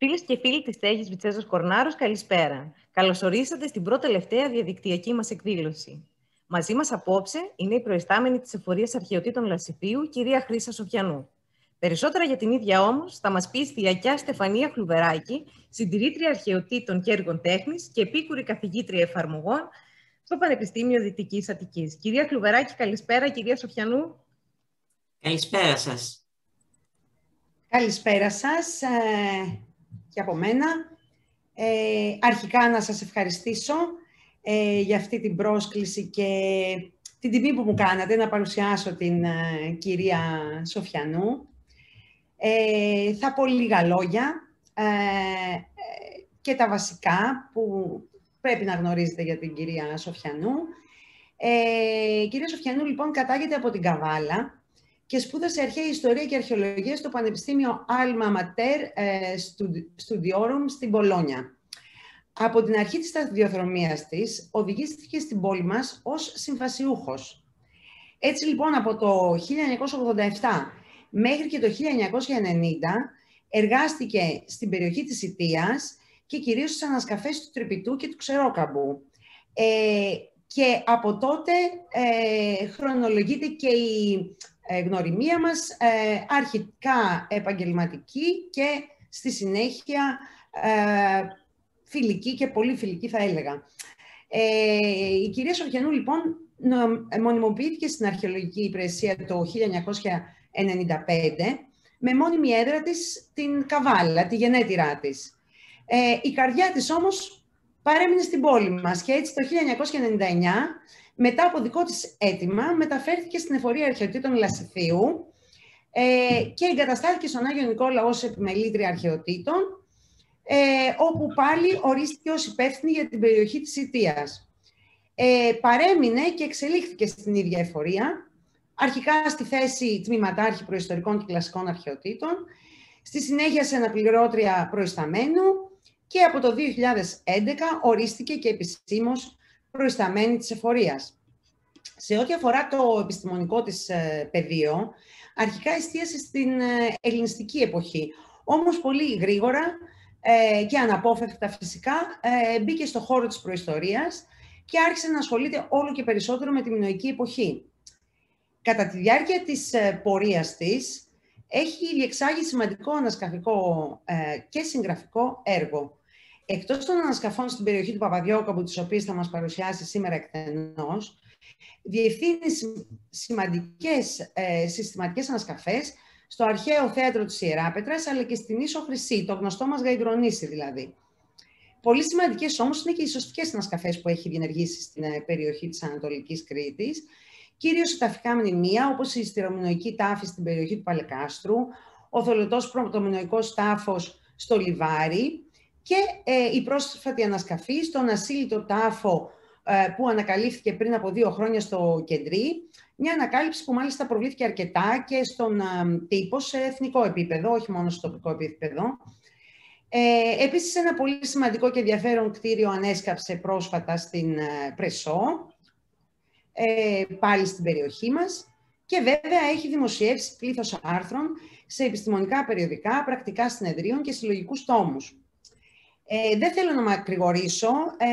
Φίλες και φίλοι της Τέγης Βιτσέζος Κορνάρος, καλησπέρα. Καλωσορίσατε στην πρώτη τελευταία διαδικτυακή μας εκδήλωση. Μαζί μας απόψε είναι η προϊστάμενη της Εφορίας Αρχαιοτήτων Λασιθίου, κυρία Χρύσα Σοφιανού. Περισσότερα για την ίδια όμως θα μας πει η Στιακιά Στεφανία Χλουβεράκη, συντηρήτρια αρχαιοτήτων και έργων τέχνης και επίκουρη καθηγήτρια εφαρμογών στο Πανεπιστήμιο Δυτικής Αττικής. Κυρία Χλουβεράκη, καλησπέρα. Κυρία Σοφιανού. Καλησπέρα σας. Καλησπέρα σας και από μένα. Αρχικά να σας ευχαριστήσω για αυτή την πρόσκληση και την τιμή που μου κάνατε να παρουσιάσω την κυρία Σοφιανού. Θα πω λίγα λόγια και τα βασικά που πρέπει να γνωρίζετε για την κυρία Σοφιανού. Η κυρία Σοφιανού λοιπόν κατάγεται από την Καβάλα και σπούδασε αρχαία ιστορία και αρχαιολογία στο Πανεπιστήμιο Alma Mater Studiorum στην Πολόνια. Από την αρχή της σταδιοδρομίας της, οδηγήθηκε στην πόλη μας ως συμφασιούχος. Έτσι λοιπόν, από το 1987 μέχρι και το 1990, εργάστηκε στην περιοχή της Ιττίας και κυρίως στις ανασκαφές του Τρυπητού και του Ξερόκαμπου. Και από τότε χρονολογείται και η γνωριμία μας, αρχικά επαγγελματική και στη συνέχεια φιλική και πολύ φιλική θα έλεγα. Η κυρία Σοφιανού λοιπόν μονιμοποιήθηκε στην αρχαιολογική υπηρεσία το 1995 με μόνιμη έδρα της την Καβάλα, τη γενέτειρά της. Η καρδιά της όμως παρέμεινε στην πόλη μας και έτσι το 1999, μετά από δικό της αίτημα, μεταφέρθηκε στην Εφορία Αρχαιοτήτων Λασιθίου και εγκαταστάθηκε στον Άγιο Νικόλαο ως επιμελήτρια αρχαιοτήτων, όπου πάλι ορίστηκε ως υπεύθυνη για την περιοχή της Ιττίας. Παρέμεινε και εξελίχθηκε στην ίδια εφορία, αρχικά στη θέση τμήματάρχη προϊστορικών και κλασικών αρχαιοτήτων, στη συνέχεια σε αναπληρώτρια προϊσταμένου και από το 2011 ορίστηκε και επισήμως προϊσταμένη της εφορίας. Σε ό,τι αφορά το επιστημονικό της πεδίο, αρχικά εστίασε στην ελληνιστική εποχή, όμως πολύ γρήγορα και αναπόφευκτα φυσικά μπήκε στο χώρο της προϊστορίας και άρχισε να ασχολείται όλο και περισσότερο με τη μινωική εποχή. Κατά τη διάρκεια της πορείας της, έχει διεξάγει σημαντικό ανασκαφικό και συγγραφικό έργο. Εκτός των ανασκαφών στην περιοχή του Παπαδιόκαμπου, τις οποίες θα μας παρουσιάσει σήμερα εκτενώς, διευθύνει σημαντικές συστηματικές ανασκαφές στο αρχαίο θέατρο της Ιεράπετρας, αλλά και στην Ίσο Χρυσή, το γνωστό μας Γαϊδρονήσι δηλαδή. Πολύ σημαντικές όμως είναι και οι σωστικές ανασκαφές που έχει διενεργήσει στην περιοχή της Ανατολικής Κρήτης, κυρίως σε ταφικά μνημεία, όπως η στυρομινοϊκή τάφη στην περιοχή του Παλεκάστρου, ο θολωτός πρωτομινοϊκός τάφος στο Λιβάρι και η πρόσφατη ανασκαφή στον ασύλλητο τάφο που ανακαλύφθηκε πριν από 2 χρόνια στο Κεντρί, μια ανακάλυψη που μάλιστα προβλήθηκε αρκετά και στον τύπο σε εθνικό επίπεδο, όχι μόνο στο τοπικό επίπεδο. Επίσης, ένα πολύ σημαντικό και ενδιαφέρον κτίριο ανέσκαψε πρόσφατα στην Πρεσό, πάλι στην περιοχή μας, και βέβαια έχει δημοσιεύσει πλήθος άρθρων σε επιστημονικά περιοδικά, πρακτικά συνεδρίων και συλλογικούς τόμους. Δεν θέλω να μακρηγορήσω,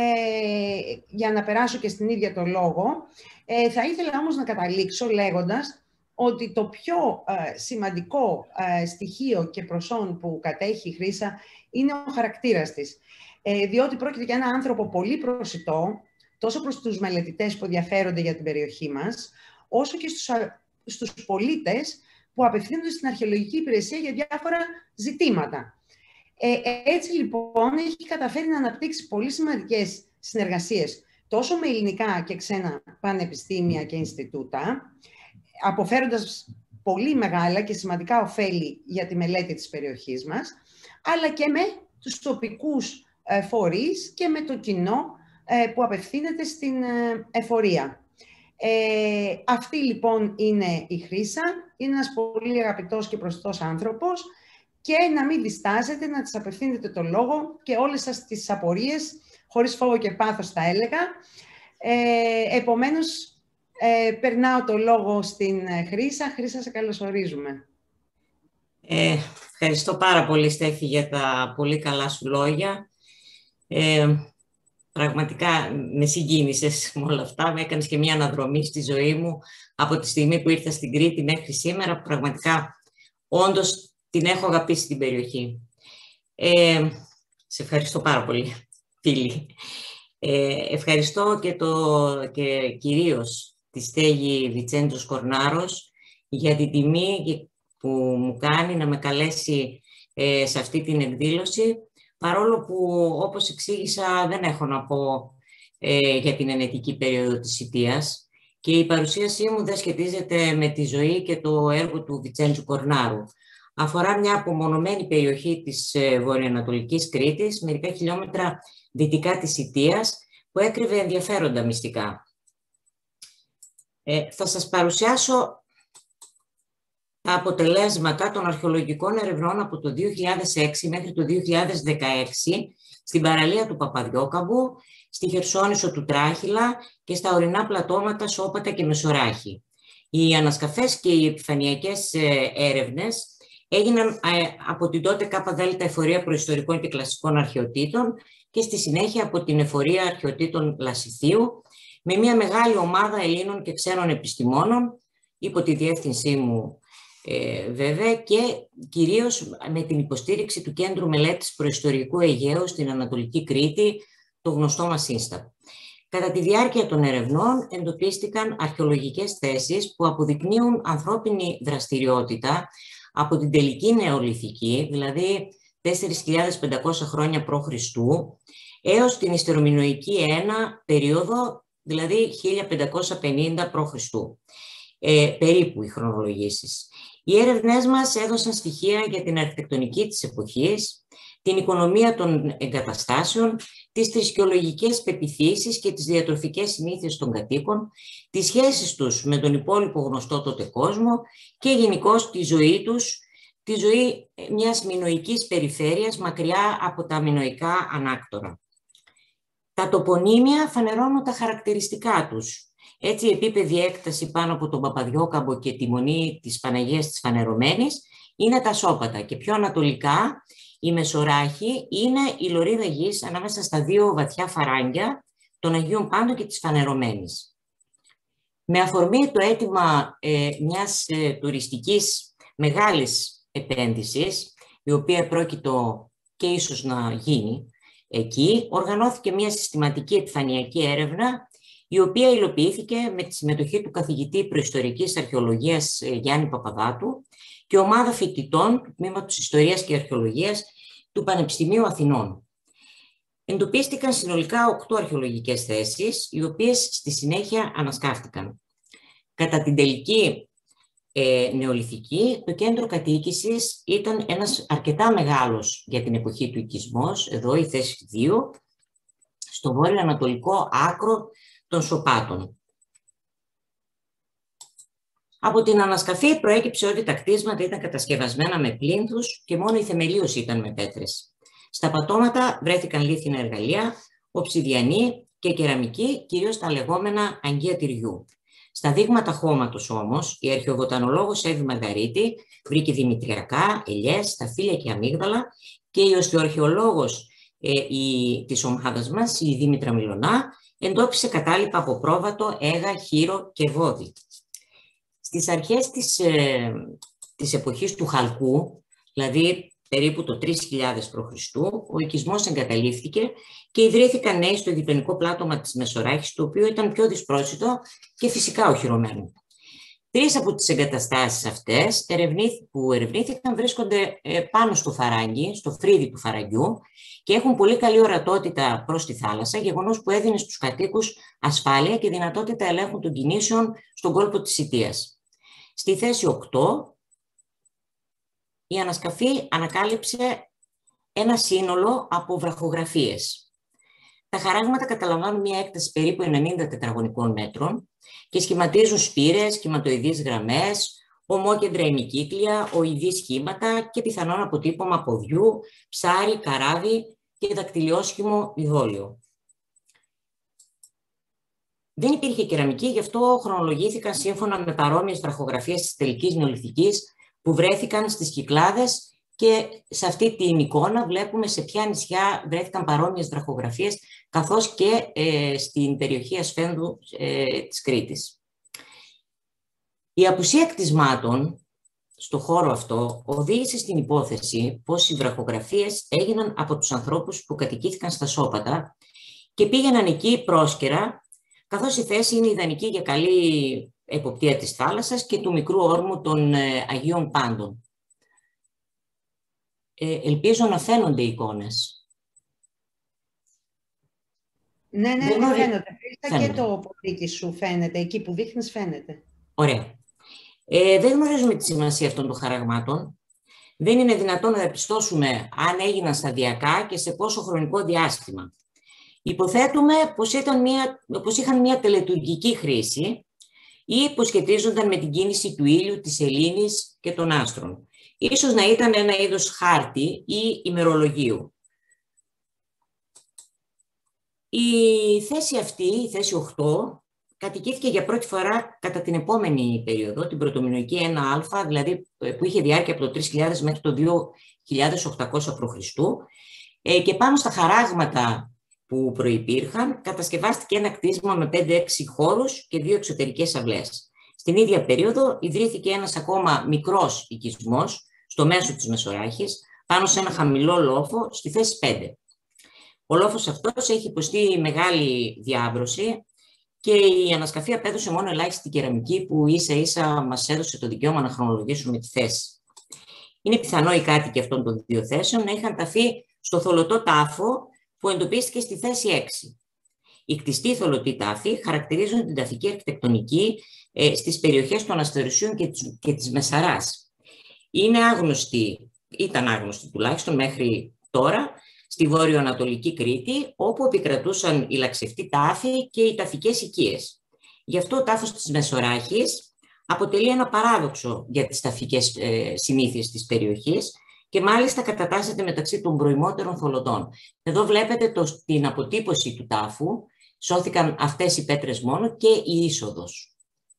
για να περάσω και στην ίδια το λόγο. Θα ήθελα όμως να καταλήξω λέγοντας ότι το πιο σημαντικό στοιχείο και προσόν που κατέχει η Χρύσα είναι ο χαρακτήρας της. Διότι πρόκειται για έναν άνθρωπο πολύ προσιτό, τόσο προς τους μελετητές που ενδιαφέρονται για την περιοχή μας, όσο και στους πολίτες που απευθύνονται στην αρχαιολογική υπηρεσία για διάφορα ζητήματα. Έτσι λοιπόν έχει καταφέρει να αναπτύξει πολύ σημαντικές συνεργασίες τόσο με ελληνικά και ξένα πανεπιστήμια και Ινστιτούτα, αποφέροντας πολύ μεγάλα και σημαντικά ωφέλη για τη μελέτη της περιοχής μας, αλλά και με τους τοπικούς φορείς και με το κοινό που απευθύνεται στην εφορία. Αυτή λοιπόν είναι η Χρύσα, είναι ένας πολύ αγαπητός και προσιτός άνθρωπος και να μην διστάζετε να της απευθύνετε το λόγο και όλες σας τις απορίες, χωρίς φόβο και πάθος θα έλεγα. Επομένως, περνάω το λόγο στην Χρύσα. Χρύσα, σε καλωσορίζουμε. Ευχαριστώ πάρα πολύ, Στέφη, για τα πολύ καλά σου λόγια. Πραγματικά με συγκίνησες με όλα αυτά. Με έκανες και μια αναδρομή στη ζωή μου από τη στιγμή που ήρθα στην Κρήτη μέχρι σήμερα, που πραγματικά όντως την έχω αγαπήσει την περιοχή. Σε ευχαριστώ πάρα πολύ, φίλοι. Ευχαριστώ και κυρίως τη στέγη Βιτσέντζος Κορνάρος για την τιμή που μου κάνει να με καλέσει σε αυτή την εκδήλωση, παρόλο που, όπως εξήγησα, δεν έχω να πω για την ενετική περίοδο της θητείας και η παρουσίασή μου δεν σχετίζεται με τη ζωή και το έργο του Βιτσέντζου Κορνάρου. Αφορά μια απομονωμένη περιοχή της βορειοανατολικής Κρήτης, μερικά χιλιόμετρα δυτικά της Ιττίας, που έκρυβε ενδιαφέροντα μυστικά. Θα σας παρουσιάσω τα αποτελέσματα των αρχαιολογικών ερευνών από το 2006 μέχρι το 2016 στην παραλία του Παπαδιόκαμπου, στη Χερσόνησο του Τράχυλα και στα ορεινά πλατώματα Σώπατα και Μεσοράχη. Οι ανασκαφές και οι επιφανειακές έρευνες έγιναν από την τότε ΚΔ Εφορία Προϊστορικών και Κλασικών Αρχαιοτήτων και στη συνέχεια από την Εφορία Αρχαιοτήτων Λασιθίου, με μια μεγάλη ομάδα Ελλήνων και ξένων επιστημόνων, υπό τη διεύθυνσή μου βέβαια, και κυρίως με την υποστήριξη του Κέντρου Μελέτης Προϊστορικού Αιγαίου στην Ανατολική Κρήτη, το γνωστό μας ίνστα. Κατά τη διάρκεια των ερευνών εντοπίστηκαν αρχαιολογικές θέσεις που αποδεικνύουν ανθρώπινη δραστηριότητα από την τελική νεολιθική, δηλαδή 4.500 χρόνια π.Χ., έως την ιστερομινωική περίοδο, δηλαδή 1550 π.Χ. Περίπου οι χρονολογήσεις. Οι έρευνές μας έδωσαν στοιχεία για την αρχιτεκτονική της εποχής, την οικονομία των εγκαταστάσεων, τις θρησκεολογικές πεποιθήσεις και τις διατροφικές συνήθειες των κατοίκων, τις σχέσεις τους με τον υπόλοιπο γνωστό τότε κόσμο και γενικώς τη ζωή τους, τη ζωή μιας μινωικής περιφέρειας μακριά από τα μινωικά ανάκτορα. Τα τοπονύμια φανερώνουν τα χαρακτηριστικά τους. Έτσι, η επίπεδη έκταση πάνω από τον Παπαδιόκαμπο και τη μονή της Παναγίας της Φανερωμένης είναι τα Σώπατα και πιο ανατολικά η Μεσοράχη είναι η λωρίδα γης ανάμεσα στα δύο βαθιά φαράγγια των Αγίων Πάντων και της Φανερωμένης. Με αφορμή το αίτημα μιας τουριστικής μεγάλης επένδυσης, η οποία πρόκειτο και ίσως να γίνει εκεί, οργανώθηκε μια συστηματική επιφανειακή έρευνα, η οποία υλοποιήθηκε με τη συμμετοχή του καθηγητή Προϊστορικής Αρχαιολογίας Γιάννη Παπαδάτου και ομάδα φοιτητών του Τμήματος Ιστορίας και Αρχαιολογίας του Πανεπιστημίου Αθηνών. Εντοπίστηκαν συνολικά 8 αρχαιολογικές θέσεις, οι οποίες στη συνέχεια ανασκάφτηκαν. Κατά την τελική νεολιθική, το κέντρο κατοίκησης ήταν ένας αρκετά μεγάλος για την εποχή του οικισμός, εδώ η θέση 2, στο βόρειο-ανατολικό άκρο των Σωπάτων. Από την ανασκαφή προέκυψε ότι τα κτίσματα ήταν κατασκευασμένα με πλίνθους και μόνο η θεμελίωση ήταν με πέτρες. Στα πατώματα βρέθηκαν λίθινα εργαλεία, οψιδιανή και κεραμική, κυρίως τα λεγόμενα αγγεία τυριού. Στα δείγματα χώματος όμως, η αρχαιοβοτανολόγος Εύη Μαργαρίτη βρήκε δημητριακά, ελιές, σταφύλια και αμύγδαλα και η οστεοαρχαιολόγος της ομάδας μας, η Δήμητρα Μιλωνά, εντόπισε κατάλοιπα από πρόβατο, αίγα, χείρο και βόδι. Στις αρχές της εποχής του Χαλκού, δηλαδή περίπου το 3000 π.Χ., ο οικισμός εγκαταλείφθηκε και ιδρύθηκαν νέοι στο γειτονικό πλάτωμα της Μεσοράχης, το οποίο ήταν πιο δυσπρόσιτο και φυσικά οχυρωμένο. 3 από τις εγκαταστάσεις αυτές που ερευνήθηκαν βρίσκονται πάνω στο φαράγγι, στο φρύδι του φαραγγιού και έχουν πολύ καλή ορατότητα προς τη θάλασσα, γεγονός που έδινε στους κατοίκους ασφάλεια και δυνατότητα ελέγχου των κινήσεων στον κόλπο της Ιττίας. Στη θέση 8, η ανασκαφή ανακάλυψε ένα σύνολο από βραχογραφίες. Τα χαράγματα καταλαμβάνουν μια έκταση περίπου 90 τετραγωνικών μέτρων και σχηματίζουν σπήρες, σχηματοειδείς γραμμές, ομόκεντρα ημικύκλια, οειδή σχήματα και πιθανόν αποτύπωμα ποδιού, ψάρι, καράβι και δακτυλιόσχημο ειδόλιο. Δεν υπήρχε κεραμική, γι' αυτό χρονολογήθηκαν σύμφωνα με παρόμοιες βραχογραφίες της τελικής νεολιθικής που βρέθηκαν στις Κυκλάδες, και σε αυτή την εικόνα βλέπουμε σε ποια νησιά βρέθηκαν παρόμοιες βραχογραφίες, καθώς και στην περιοχή Ασφένδου της Κρήτης. Η απουσία κτισμάτων στο χώρο αυτό οδήγησε στην υπόθεση πως οι βραχογραφίες έγιναν από τους ανθρώπους που κατοικήθηκαν στα Σώπατα και πήγαιναν εκεί πρόσκαιρα, καθώς η θέση είναι ιδανική για καλή εποπτεία της θάλασσας και του μικρού όρμου των Αγίων Πάντων. Ελπίζω να φαίνονται οι εικόνες. Ναι, φαίνεται. Και το ποδίκι σου φαίνεται, εκεί που δείχνεις φαίνεται. Ωραία. Δεν γνωρίζουμε τη σημασία αυτών των χαραγμάτων. Δεν είναι δυνατόν να διαπιστώσουμε αν έγιναν σταδιακά και σε πόσο χρονικό διάστημα. Υποθέτουμε πως είχαν μια τελετουργική χρήση ή πως σχετίζονταν με την κίνηση του ήλιου, της σελήνης και των άστρων. Ίσως να ήταν ένα είδος χάρτη ή ημερολογίου. Η θέση αυτή, η θέση 8, κατοικήθηκε για πρώτη φορά κατά την επόμενη περίοδο, την πρωτομινωική 1α, δηλαδή που είχε διάρκεια από το 3000 μέχρι το 2800 π.Χ. Και πάνω στα χαράγματα που προϋπήρχαν, κατασκευάστηκε ένα κτίσμα με 5-6 χώρους και 2 εξωτερικές αυλές. Στην ίδια περίοδο ιδρύθηκε ένας ακόμα μικρός οικισμός στο μέσο της Μεσοράχης, πάνω σε ένα χαμηλό λόφο στη θέση 5. Ο λόφος αυτός έχει υποστεί μεγάλη διάβρωση και η ανασκαφή απέδωσε μόνο ελάχιστη κεραμική που ίσα-ίσα μας έδωσε το δικαίωμα να χρονολογήσουμε τη θέση. Είναι πιθανό οι κάτοικοι αυτών των δύο θέσεων να είχαν ταφεί στο θολωτό τάφο που εντοπίστηκε στη θέση 6. Οι κτιστοί θολωτοί τάφοι χαρακτηρίζουν την ταφική αρχιτεκτονική στις περιοχές των Αστερισίων και της Μεσαράς. Ήταν άγνωστοι τουλάχιστον μέχρι τώρα στη βόρειο-ανατολική Κρήτη, όπου επικρατούσαν οι λαξευτοί τάφοι και οι ταφικές οικίες. Γι' αυτό ο τάφος της Μεσοράχης αποτελεί ένα παράδοξο για τις ταφικές συνήθειες της περιοχής και μάλιστα κατατάσσεται μεταξύ των προημότερων θολωτών. Εδώ βλέπετε την αποτύπωση του τάφου, σώθηκαν αυτές οι πέτρες μόνο και η είσοδος.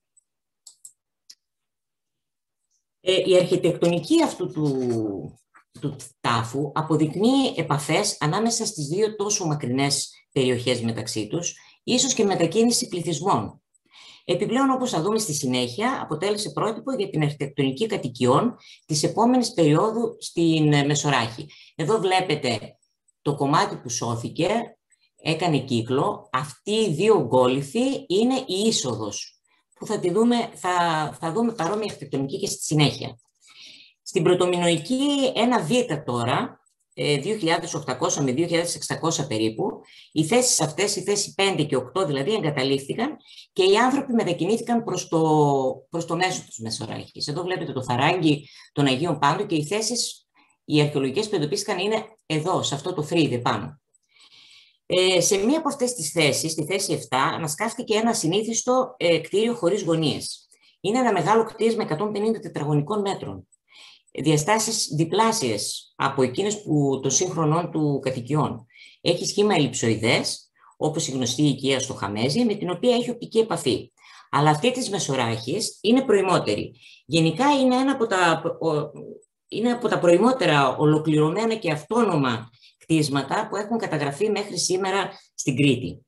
Η αρχιτεκτονική αυτού του τάφου αποδεικνύει επαφές ανάμεσα στις δύο τόσο μακρινές περιοχές μεταξύ τους, ίσως και μετακίνηση πληθυσμών. Επιπλέον, όπως θα δούμε στη συνέχεια, αποτέλεσε πρότυπο για την αρχιτεκτονική κατοικιών της επόμενης περίοδου στην Μεσοράχη. Εδώ βλέπετε το κομμάτι που σώθηκε, έκανε κύκλο. Αυτοί οι δύο γκόλιθοι είναι η είσοδος, που θα δούμε παρόμοια αρχιτεκτονική και στη συνέχεια. Στην πρωτομινωική 1β τώρα, 2.800 με 2.600 περίπου, οι θέσεις αυτές, οι θέσεις 5 και 8 δηλαδή, εγκαταλείφθηκαν και οι άνθρωποι μετακινήθηκαν προς το μέσο της Μεσοράχης. Εδώ βλέπετε το φαράγγι των Αγίων Πάντων και οι θέσεις, οι αρχαιολογικές που εντοπίστηκαν είναι εδώ, σε αυτό το φρύδι πάνω. Σε μία από αυτές τις θέσεις, στη θέση 7, ανασκάφθηκε ένα συνήθιστο κτίριο χωρίς γωνίες. Είναι ένα μεγάλο κτίσμα 150 τετραγωνικών μέτρων. Διαστάσεις διπλάσιες από εκείνες των σύγχρονων του κατοικιών. Έχει σχήμα ελλειψοειδές, όπως η γνωστή οικία στο Χαμέζι, με την οποία έχει οπτική επαφή. Αλλά αυτή της Μεσοράχης είναι προημότερη. Γενικά είναι ένα από τα προημότερα ολοκληρωμένα και αυτόνομα κτίσματα που έχουν καταγραφεί μέχρι σήμερα στην Κρήτη.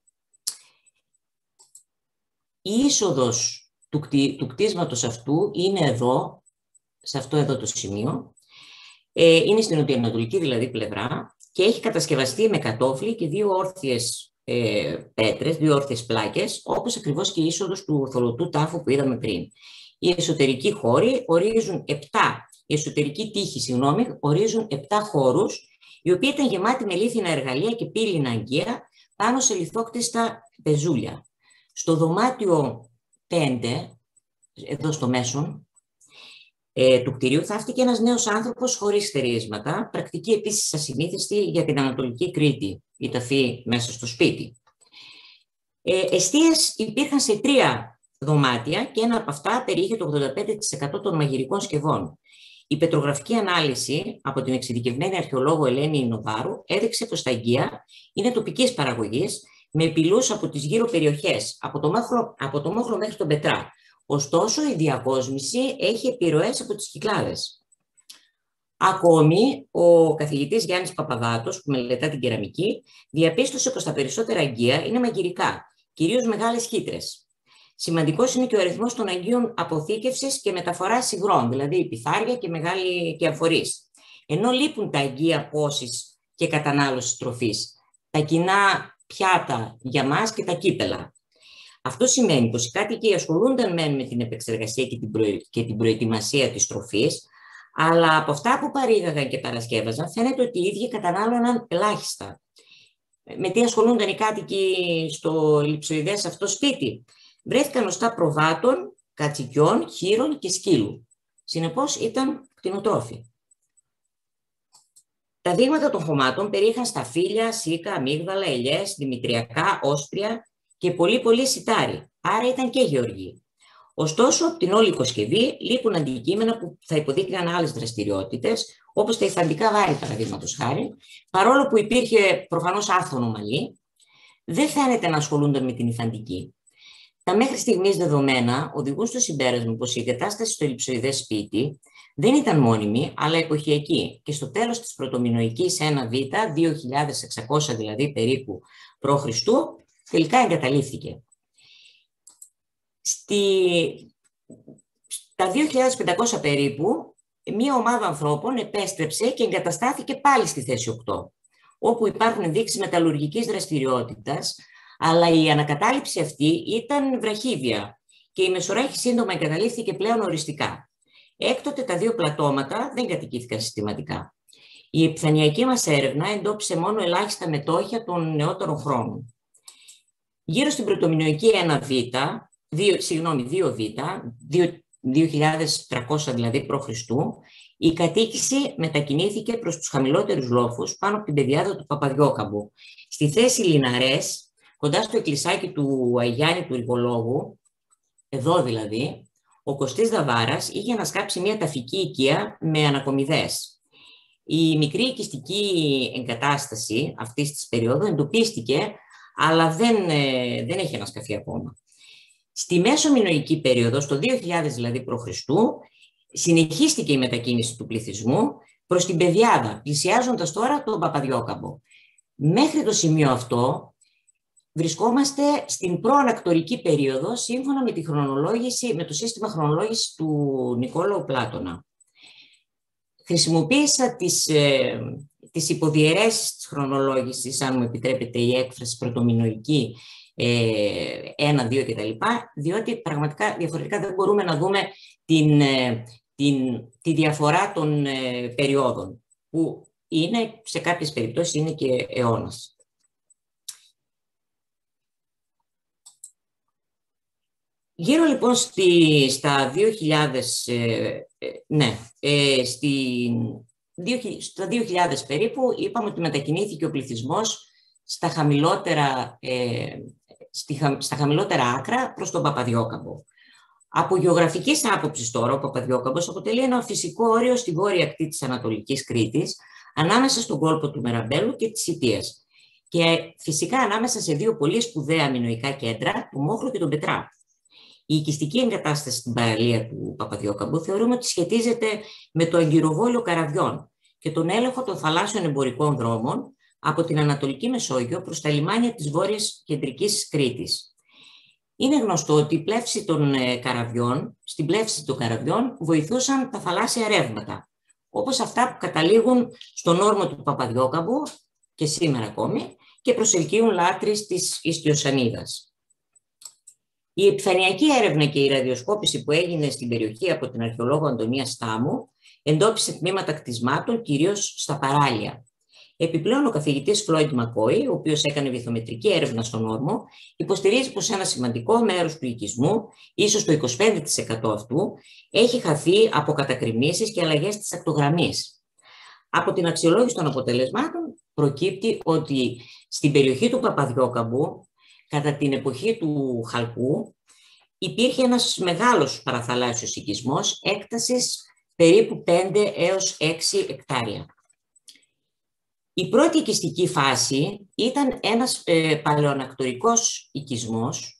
Η είσοδος του κτίσματος αυτού είναι εδώ, σε αυτό εδώ το σημείο. Είναι στην νοτιοανατολική δηλαδή πλευρά και έχει κατασκευαστεί με κατόφλι και δύο όρθιες πέτρες, δύο όρθιες πλάκες, όπως ακριβώς και η είσοδος του θολωτού τάφου που είδαμε πριν. Οι εσωτερικοί χώροι ορίζουν 7, οι εσωτερικοί τοίχοι, ορίζουν 7 χώρους, οι οποίοι ήταν γεμάτοι με λίθινα εργαλεία και πύληνα αγκαία πάνω σε λιθόκτιστα πεζούλια. Στο δωμάτιο 5, εδώ στο μέσον του κτηρίου, θαύτηκε ένας νέος άνθρωπος χωρίς στερίσματα, πρακτική επίσης ασυνήθιστη για την Ανατολική Κρήτη, η ταφή μέσα στο σπίτι. Εστίες υπήρχαν σε 3 δωμάτια και ένα από αυτά περιείχε το 85% των μαγειρικών σκευών. Η πετρογραφική ανάλυση από την εξειδικευμένη αρχαιολόγο Ελένη Νοβάρου έδειξε πως τα αγκαία είναι τοπικής παραγωγής, με πυλούς από τις γύρω περιοχές, από το Μόχλο μέχρι τον Πετρά, Ωστόσο, η διακόσμηση έχει επιρροές από τις Κυκλάδες. Ακόμη, ο καθηγητής Γιάννης Παπαδάτος, που μελετά την κεραμική, διαπίστωσε πως τα περισσότερα αγκία είναι μαγειρικά, κυρίως μεγάλες χύτρες. Σημαντικός είναι και ο αριθμός των αγκίων αποθήκευσης και μεταφοράς υγρών, δηλαδή πιθάρια και μεγάλη και αμφορείς. Ενώ λείπουν τα αγκία πόσης και κατανάλωσης τροφής, τα κοινά πιάτα για μας και τα κύπελα. Αυτό σημαίνει πως οι κάτοικοι ασχολούνταν με την επεξεργασία και την προετοιμασία της τροφής, αλλά από αυτά που παρήγαγαν και παρασκεύαζαν φαίνεται ότι οι ίδιοι κατανάλωναν ελάχιστα. Με τι ασχολούνταν οι κάτοικοι στο ελλειψοειδές αυτό σπίτι? Βρέθηκαν οστά προβάτων, κατσικιών, χείρων και σκύλου. Συνεπώς ήταν κτηνοτρόφοι. Τα δείγματα των χωμάτων περιείχαν σταφύλια, σίκα, αμύγδαλα, ελιές, δημητριακά, όσπρια και πολύ σιτάρι, άρα ήταν και γεωργοί. Ωστόσο, από την όλη οικοσκευή λείπουν αντικείμενα που θα υποδείκνυαν άλλες δραστηριότητες, όπως τα υφαντικά βάρη, παραδείγματος χάρη, παρόλο που υπήρχε προφανώς άφθονο μαλλί, δεν φαίνεται να ασχολούνταν με την υφαντική. Τα μέχρι στιγμής δεδομένα οδηγούν στο συμπέρασμα πως η εγκατάσταση στο ελλειψοειδές σπίτι δεν ήταν μόνιμη, αλλά εποχιακή και στο τέλος της πρωτομινωικής 1β, 2600 δηλαδή περίπου π.Χ., τελικά εγκαταλείφθηκε. Στα 2500 περίπου, μία ομάδα ανθρώπων επέστρεψε και εγκαταστάθηκε πάλι στη θέση 8, όπου υπάρχουν ενδείξεις μεταλλουργικής δραστηριότητας, αλλά η ανακατάληψη αυτή ήταν βραχύβια και η Μεσοράχη σύντομα εγκαταλείφθηκε πλέον οριστικά. Έκτοτε τα δύο πλατώματα δεν κατοικήθηκαν συστηματικά. Η επιφανειακή μας έρευνα εντόπισε μόνο ελάχιστα μετόχια των νεότερων χρόνων. Γύρω στην πρωτομινωική 2β, 2300 δηλαδή π.Χ., η κατοίκηση μετακινήθηκε προς τους χαμηλότερους λόφους πάνω από την πεδιάδα του Παπαδιόκαμπου. Στη θέση Λιναρές, κοντά στο εκκλησάκι του Αγιάννη του Ρηγολόγου, εδώ δηλαδή, ο Κωστής Δαβάρας είχε ανασκάψει μια ταφική οικία με ανακομιδές. Η μικρή οικιστική εγκατάσταση αυτής της περίοδου εντοπίστηκε, αλλά δεν έχει ανασκαφεί ακόμα. Στη μέσο μινωική περίοδο, στο 2000 δηλαδή π.Χ., συνεχίστηκε η μετακίνηση του πληθυσμού προς την πεδιάδα, πλησιάζοντας τώρα τον Παπαδιόκαμπο. Μέχρι το σημείο αυτό βρισκόμαστε στην προανακτορική περίοδο, σύμφωνα με το σύστημα χρονολόγησης του Νικόλαου Πλάτωνα. Χρησιμοποίησα τις υποδιαιρέσεις της χρονολόγησης, αν μου επιτρέπετε η έκφραση πρωτομινωική, 1, 2 κτλ., διότι πραγματικά διαφορετικά δεν μπορούμε να δούμε τη διαφορά των περιόδων, που είναι, σε κάποιες περιπτώσεις είναι και αιώνας. Γύρω λοιπόν στα 2000 περίπου, είπαμε ότι μετακινήθηκε ο πληθυσμός στα χαμηλότερα άκρα προς τον Παπαδιόκαμπο. Από γεωγραφικής άποψης τώρα, ο Παπαδιόκαμπος αποτελεί ένα φυσικό όριο στη βόρεια ακτή της Ανατολικής Κρήτης, ανάμεσα στον κόλπο του Μεραμπέλου και της Ιτίας, και φυσικά ανάμεσα σε δύο πολύ σπουδαία μινωικά κέντρα, τον Μόχλο και τον Πετρά. Η οικιστική εγκατάσταση στην παραλία του Παπαδιόκαμπου θεωρούμε ότι σχετίζεται με το αγκυροβόλιο καραβιών και τον έλεγχο των θαλάσσιων εμπορικών δρόμων από την Ανατολική Μεσόγειο προς τα λιμάνια της βόρειας κεντρικής Κρήτης. Είναι γνωστό ότι στην πλεύση των καραβιών βοηθούσαν τα θαλάσσια ρεύματα, όπως αυτά που καταλήγουν στον όρμο του Παπαδιόκαμπου και σήμερα ακόμη και προσελκύουν λάτρεις της Ιστιοσανίδας. Η επιφανειακή έρευνα και η ραδιοσκόπηση που έγινε στην περιοχή από την αρχαιολόγο Αντωνία Στάμου εντόπισε τμήματα κτισμάτων κυρίως στα παράλια. Επιπλέον, ο καθηγητής Φλόιντ Μακόι, ο οποίος έκανε βυθομετρική έρευνα στον όρμο, υποστηρίζει πως ένα σημαντικό μέρος του οικισμού, ίσως το 25% αυτού, έχει χαθεί από κατακρημίσεις και αλλαγές της ακτογραμμής. Από την αξιολόγηση των αποτελεσμάτων προκύπτει ότι στην περιοχή του Παπαδιόκαμπου, κατά την εποχή του Χαλκού, υπήρχε ένας μεγάλος παραθαλάσσιος οικισμός έκτασης περίπου 5 έως 6 εκτάρια. Η πρώτη οικιστική φάση ήταν ένας παλαιοανακτορικός οικισμός,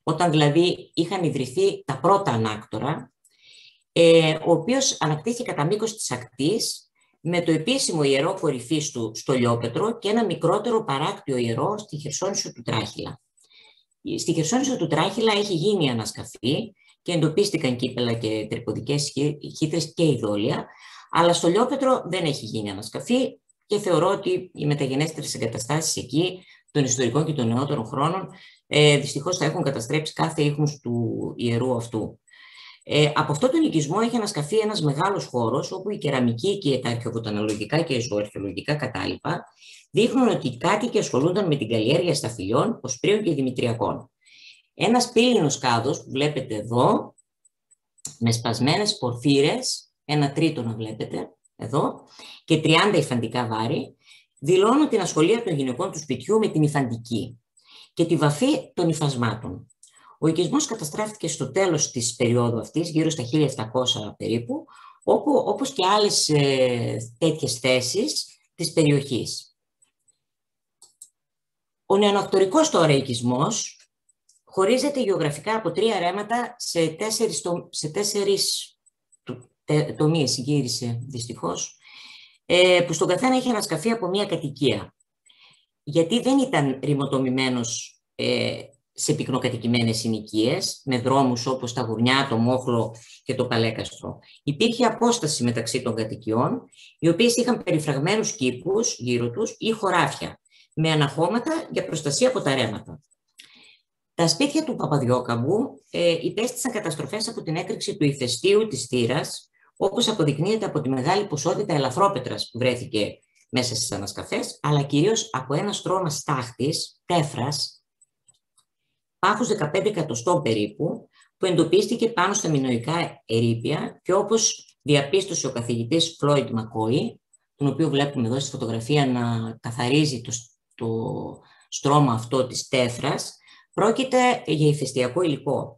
όταν δηλαδή είχαν ιδρυθεί τα πρώτα ανάκτορα, ο οποίος ανακτήθηκε κατά μήκος της ακτής, με το επίσημο ιερό κορυφής του στο Λιόπετρο και ένα μικρότερο παράκτιο ιερό στη Χερσόνησο του Τράχυλα. Στη Χερσόνησο του Τράχυλα έχει γίνει ανασκαφή και εντοπίστηκαν κύπελα και τρυποδικές χύτρες και ειδόλια, αλλά στο Λιόπετρο δεν έχει γίνει ανασκαφή και θεωρώ ότι οι μεταγενέστερες εγκαταστάσεις εκεί των ιστορικών και των νεότερων χρόνων δυστυχώς θα έχουν καταστρέψει κάθε ίχνος του ιερού αυτού. Από αυτό τον οικισμό έχει ανασκαφεί ένας μεγάλος χώρος, όπου η κεραμική και τα αρχαιοβοτανολογικά και ζωοαρχαιολογικά κατάλοιπα δείχνουν ότι οι κάτοικοι ασχολούνταν με την καλλιέργεια σταφυλιών, οσπρίων και δημητριακών. Ένας πύληνος κάδος που βλέπετε εδώ, με σπασμένες πορφύρες, ένα τρίτο να βλέπετε εδώ, και 30 υφαντικά βάρη, δηλώνουν την ασχολία των γυναικών του σπιτιού με την υφαντική και τη βαφή των υφασμάτων. Ο οικισμός καταστράφηκε στο τέλος της περίοδου αυτής, γύρω στα 1700 περίπου, όπως και άλλες τέτοιες θέσεις της περιοχής. Ο νεοανακτορικός τώρα οικισμός χωρίζεται γεωγραφικά από 3 ρέματα σε 4 τομείς, γύρισε δυστυχώς, που στον καθένα έχει ανασκαφεί από μια κατοικία. Γιατί δεν ήταν ρημοτομημένος σε πυκνοκατοικημένες συνοικίες, με δρόμους όπως τα Γουρνιά, το Μόχλο και το Παλέκαστρο. Υπήρχε απόσταση μεταξύ των κατοικιών, οι οποίες είχαν περιφραγμένους κήπους γύρω τους ή χωράφια, με αναχώματα για προστασία από τα ρέματα. Τα σπίτια του Παπαδιόκαμπου υπέστησαν καταστροφές από την έκρηξη του ηφαιστείου της θύρας, όπως αποδεικνύεται από τη μεγάλη ποσότητα ελαφρόπετρας που βρέθηκε μέσα στις ανασκαφές, αλλά κυρίως από ένα στρώμα στάχτης, τέφρας, πάχους 15 εκατοστών περίπου, που εντοπίστηκε πάνω στα μινωικά ερείπια και όπως διαπίστωσε ο καθηγητής Φλόιντ Μακόι, τον οποίο βλέπουμε εδώ στη φωτογραφία να καθαρίζει το στρώμα αυτό της τέφρας, πρόκειται για ηφαιστειακό υλικό.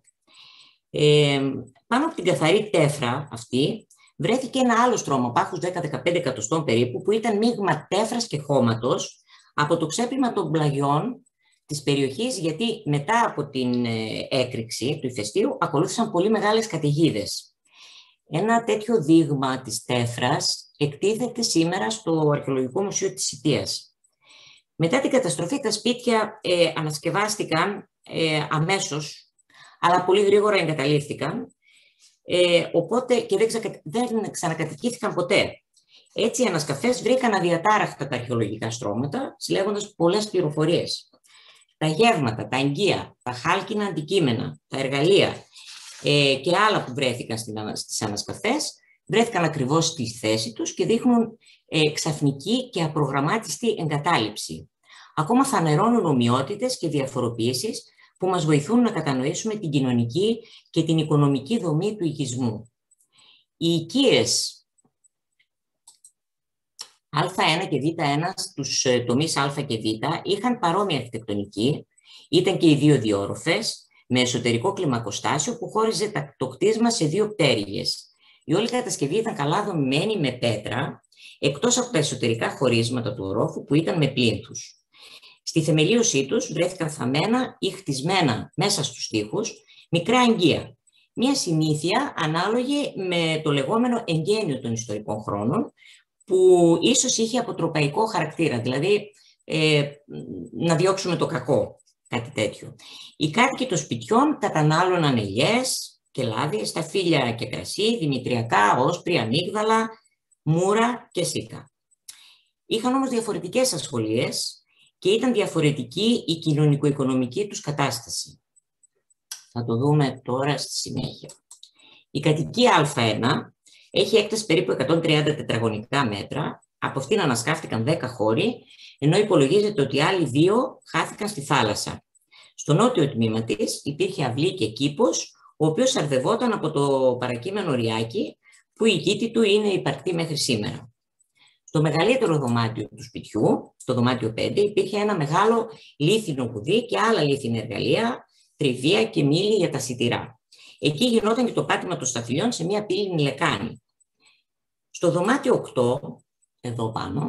Πάνω από την καθαρή τέφρα αυτή βρέθηκε ένα άλλο στρώμα, πάχους 10-15 εκατοστών περίπου, που ήταν μείγμα τέφρας και χώματος από το ξέπλυμα των πλαγιών της περιοχής, γιατί μετά από την έκρηξη του ηφαιστείου ακολούθησαν πολύ μεγάλες καταιγίδες. Ένα τέτοιο δείγμα της τέφρας εκτίθεται σήμερα στο Αρχαιολογικό Μουσείο της Σιτίας. Μετά την καταστροφή τα σπίτια ανασκευάστηκαν αμέσως, αλλά πολύ γρήγορα εγκαταλείφθηκαν, οπότε και δεν ξανακατοικήθηκαν ποτέ. Έτσι οι ανασκαφές βρήκαν αδιατάραχτα τα αρχαιολογικά στρώματα, συλλέγοντας πολλές πληροφορίες. Τα γεύματα, τα αγγεία, τα χάλκινα αντικείμενα, τα εργαλεία και άλλα που βρέθηκαν στις ανασκαφές βρέθηκαν ακριβώς στη θέση τους και δείχνουν ξαφνική και απρογραμμάτιστη εγκατάλειψη. Ακόμα φανερώνουν ομοιότητες και διαφοροποιήσεις που μας βοηθούν να κατανοήσουμε την κοινωνική και την οικονομική δομή του οικισμού. Οι οικίες Α1 και Β1 στους τομείς Α και Β είχαν παρόμοια αρχιτεκτονική, ήταν και οι δύο διόροφες, με εσωτερικό κλιμακοστάσιο που χώριζε το κτίσμα σε 2 πτέρυγες. Η όλη κατασκευή ήταν καλά δομημένη με πέτρα, εκτός από τα εσωτερικά χωρίσματα του ορόφου που ήταν με πλίνθους. Στη θεμελίωσή τους βρέθηκαν θαμμένα ή χτισμένα μέσα στους τοίχους μικρά εγγεία. Μια συνήθεια ανάλογη με το λεγόμενο εγγένειο των ιστορικών χρόνων, που ίσως είχε αποτροπαϊκό χαρακτήρα, δηλαδή να διώξουμε το κακό, κάτι τέτοιο. Οι κάτοικοι των σπιτιών κατανάλωναν ελιές και λάδι, σταφύλια και κρασί, δημητριακά, όσπρια, αμύγδαλα, μούρα και σίκα. Είχαν όμως διαφορετικές ασχολίες και ήταν διαφορετική η κοινωνικο-οικονομική τους κατάσταση. Θα το δούμε τώρα στη συνέχεια. Η κατοικία Α1 έχει έκταση περίπου 130 τετραγωνικά μέτρα, από αυτήν ανασκάφτηκαν 10 χώροι, ενώ υπολογίζεται ότι άλλοι 2 χάθηκαν στη θάλασσα. Στο νότιο τμήμα της υπήρχε αυλή και κήπος, ο οποίος αρδευόταν από το παρακείμενο Ριάκι, που η κήτη του είναι υπαρκτή μέχρι σήμερα. Στο μεγαλύτερο δωμάτιο του σπιτιού, στο δωμάτιο 5, υπήρχε ένα μεγάλο λίθινο κουδί και άλλα λίθινα εργαλεία, τριβία και μήλι για τα σιτηρά. Εκεί γινόταν και το πάτημα των σταφυλιών σε μια πύληνη λεκάνη. Στο δωμάτιο 8, εδώ πάνω,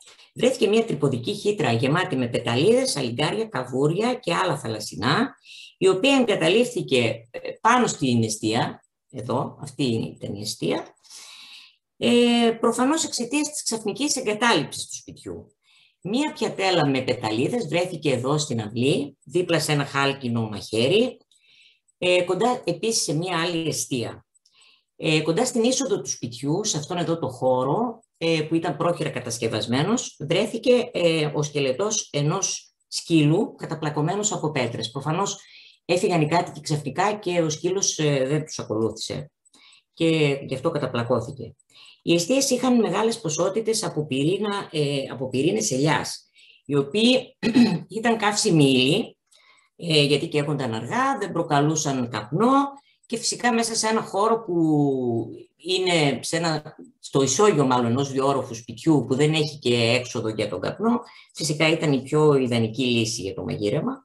Βρέθηκε μια τρυποδική χύτρα γεμάτη με πεταλίδες, σαλιγκάρια, καβούρια και άλλα θαλασσινά, η οποία εγκαταλείφθηκε πάνω στην εστία. Εδώ, αυτή ήταν η εστία. Προφανώς εξαιτίας της ξαφνικής εγκατάλειψης του σπιτιού. Μία πιατέλα με πεταλίδες βρέθηκε εδώ στην αυλή, δίπλα σε ένα χάλκινο μαχαίρι, κοντά επίσης σε μία άλλη εστία. Κοντά στην είσοδο του σπιτιού, σε αυτόν εδώ το χώρο, που ήταν πρόχειρα κατασκευασμένος, βρέθηκε ο σκελετός ενός σκύλου καταπλακωμένος από πέτρες. Προφανώς έφυγαν οι κάτοικοι ξαφνικά και ο σκύλος δεν τους ακολούθησε και γι' αυτό καταπλακώθηκε. Οι εστίες είχαν μεγάλες ποσότητες από πυρήνες ελιάς, οι οποίοι ήταν καύσιμοι ύλη, γιατί καίγονταν αργά, δεν προκαλούσαν καπνό και φυσικά μέσα σε ένα χώρο που είναι στο ισόγειο μάλλον ενός διόροφου σπιτιού που δεν έχει και έξοδο για τον καπνό, φυσικά ήταν η πιο ιδανική λύση για το μαγείρεμα.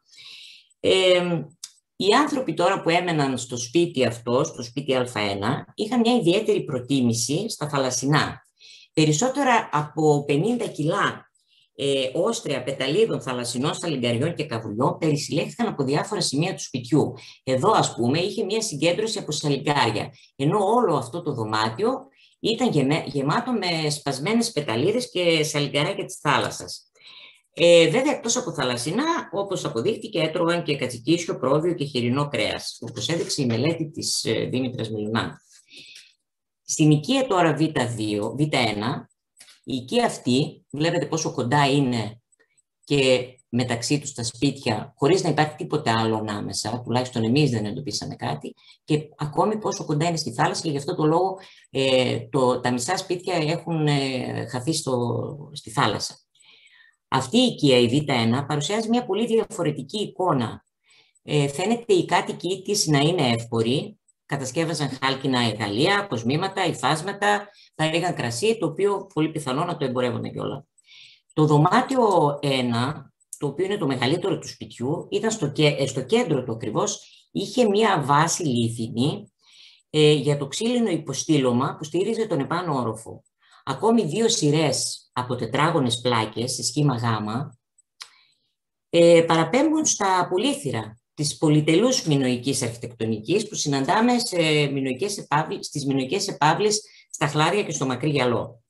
Οι άνθρωποι τώρα που έμεναν στο σπίτι αυτό, στο σπίτι Α1, είχαν μια ιδιαίτερη προτίμηση στα θαλασσινά. Περισσότερα από 50 κιλά όστρια πεταλίδων θαλασσινών σαλιγκαριών και καβουριών περισυλλέχθηκαν από διάφορα σημεία του σπιτιού. Εδώ, ας πούμε, είχε μια συγκέντρωση από σαλιγκάρια, ενώ όλο αυτό το δωμάτιο ήταν γεμάτο με σπασμένες πεταλίδες και σαλιγκαράκια της θάλασσας. Βέβαια, εκτός από θαλασσινά, όπως αποδείχτηκε, έτρωγαν και κατσικίσιο, πρόβιο και χοιρινό κρέας, όπως έδειξε η μελέτη της Δήμητρας Μιλουνά. Στην οικία τώρα Β1, η οικία αυτή, βλέπετε πόσο κοντά είναι και μεταξύ τους τα σπίτια, χωρίς να υπάρχει τίποτα άλλο ανάμεσα, τουλάχιστον εμείς δεν εντοπίσαμε κάτι, και ακόμη πόσο κοντά είναι στη θάλασσα, και γι' αυτό το λόγο τα μισά σπίτια έχουν χαθεί στη θάλασσα. Αυτή η οικία, η Β1, παρουσιάζει μια πολύ διαφορετική εικόνα. Φαίνεται οι κάτοικοι της να είναι εύποροι, κατασκεύαζαν χάλκινα εργαλεία, κοσμήματα, υφάσματα, παρήγαν κρασί, το οποίο πολύ πιθανό να το εμπορεύονταν κιόλα. Το δωμάτιο 1, το οποίο είναι το μεγαλύτερο του σπιτιού, ήταν στο κέντρο του ακριβώς, είχε μια βάση λίθινη για το ξύλινο υποστήλωμα που στήριζε τον επάνω όροφο. Ακόμη 2 σειρές από τετράγωνες πλάκες σε σχήμα γάμα παραπέμπουν στα πολύθυρα της πολυτελούς μινωικής αρχιτεκτονικής που συναντάμε στις μινωικές επάβλεις στα Χλάρια και στο Μακρύ Γυαλό.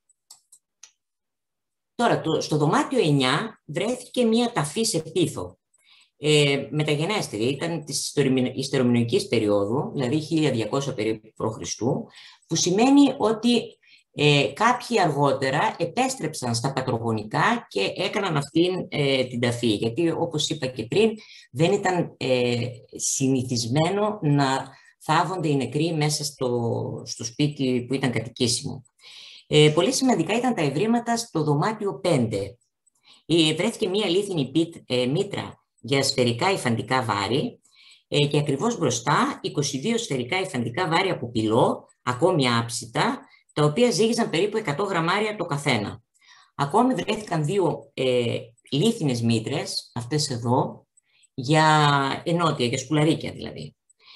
Τώρα, στο δωμάτιο 9 βρέθηκε μία ταφή σε πίθο, μεταγενέστερη, ήταν της ιστερομινωικής περίοδου, δηλαδή 1200 περίπου π.Χ., που σημαίνει ότι κάποιοι αργότερα επέστρεψαν στα πατρογονικά και έκαναν αυτήν την ταφή, γιατί όπως είπα και πριν δεν ήταν συνηθισμένο να θάβονται οι νεκροί μέσα στο σπίτι που ήταν κατοικήσιμο. Πολύ σημαντικά ήταν τα ευρήματα στο δωμάτιο 5. Βρέθηκε μία λίθινη μήτρα για σφαιρικά υφαντικά βάρη και ακριβώς μπροστά 22 σφαιρικά υφαντικά βάρη από πυλό, ακόμη άψητα, τα οποία ζύγιζαν περίπου 100 γραμμάρια το καθένα. Ακόμη βρέθηκαν 2 λίθινες μήτρες, αυτές εδώ, για ενότια, για σκουλαρίκια δηλαδή.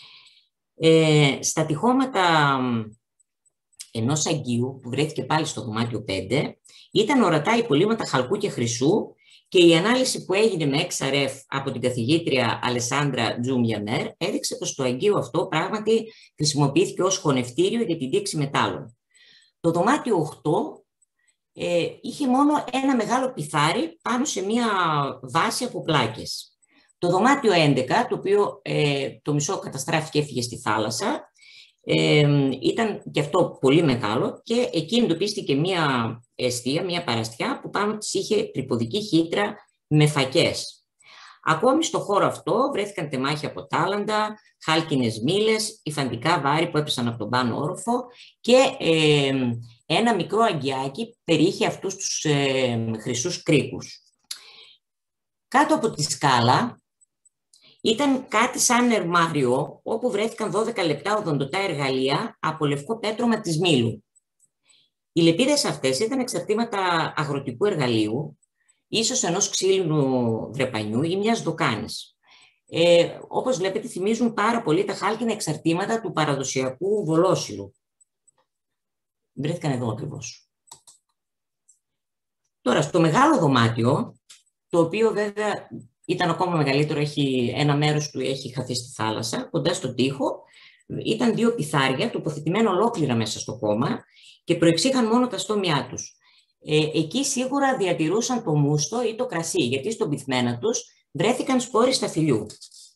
Στα τυχώματα ενός αγγείου, που βρέθηκε πάλι στο δωμάτιο 5, ήταν ορατά υπολείμματα χαλκού και χρυσού, και η ανάλυση που έγινε με XRF από την καθηγήτρια Αλεσάνδρα Τζούμιαμέρ έδειξε πως το αγγείο αυτό πράγματι χρησιμοποιήθηκε ως χωνευτήριο για την τήξη μετάλλων. Το δωμάτιο 8 είχε μόνο ένα μεγάλο πιθάρι πάνω σε μία βάση από πλάκες. Το δωμάτιο 11, το οποίο το μισό καταστράφηκε, έφυγε στη θάλασσα, ήταν και αυτό πολύ μεγάλο, και εκεί εντοπίστηκε μία εστία, μία παραστιά που πάνω της είχε τρυποδική χύτρα με φακές. Ακόμη στο χώρο αυτό βρέθηκαν τεμάχια από τάλαντα, χάλκινες μήλες, υφαντικά βάρη που έπεσαν από τον πάνω όροφο και ένα μικρό αγκιάκι περιείχε αυτούς τους χρυσούς κρίκους. Κάτω από τη σκάλα ήταν κάτι σαν ερμάριο, όπου βρέθηκαν 12 λεπτά οδοντοτά εργαλεία από λευκό πέτρωμα της Μήλου. Οι λεπίδες αυτές ήταν εξαρτήματα αγροτικού εργαλείου, ίσως ενός ξύλινου δρεπανιού ή μιας δοκάνης. Όπως βλέπετε, θυμίζουν πάρα πολύ τα χάλκινα εξαρτήματα του παραδοσιακού βολόσιλου. Βρέθηκαν εδώ ακριβώς. Τώρα, στο μεγάλο δωμάτιο, το οποίο βέβαια ήταν ακόμα μεγαλύτερο, ένα μέρος του έχει χαθεί στη θάλασσα, κοντά στο τοίχο, ήταν 2 πιθάρια τοποθετημένα ολόκληρα μέσα στο κόμμα και προεξήχαν μόνο τα στόμια τους. Εκεί σίγουρα διατηρούσαν το μούστο ή το κρασί, γιατί στον πυθμένα τους βρέθηκαν σπόροι σταφυλιού.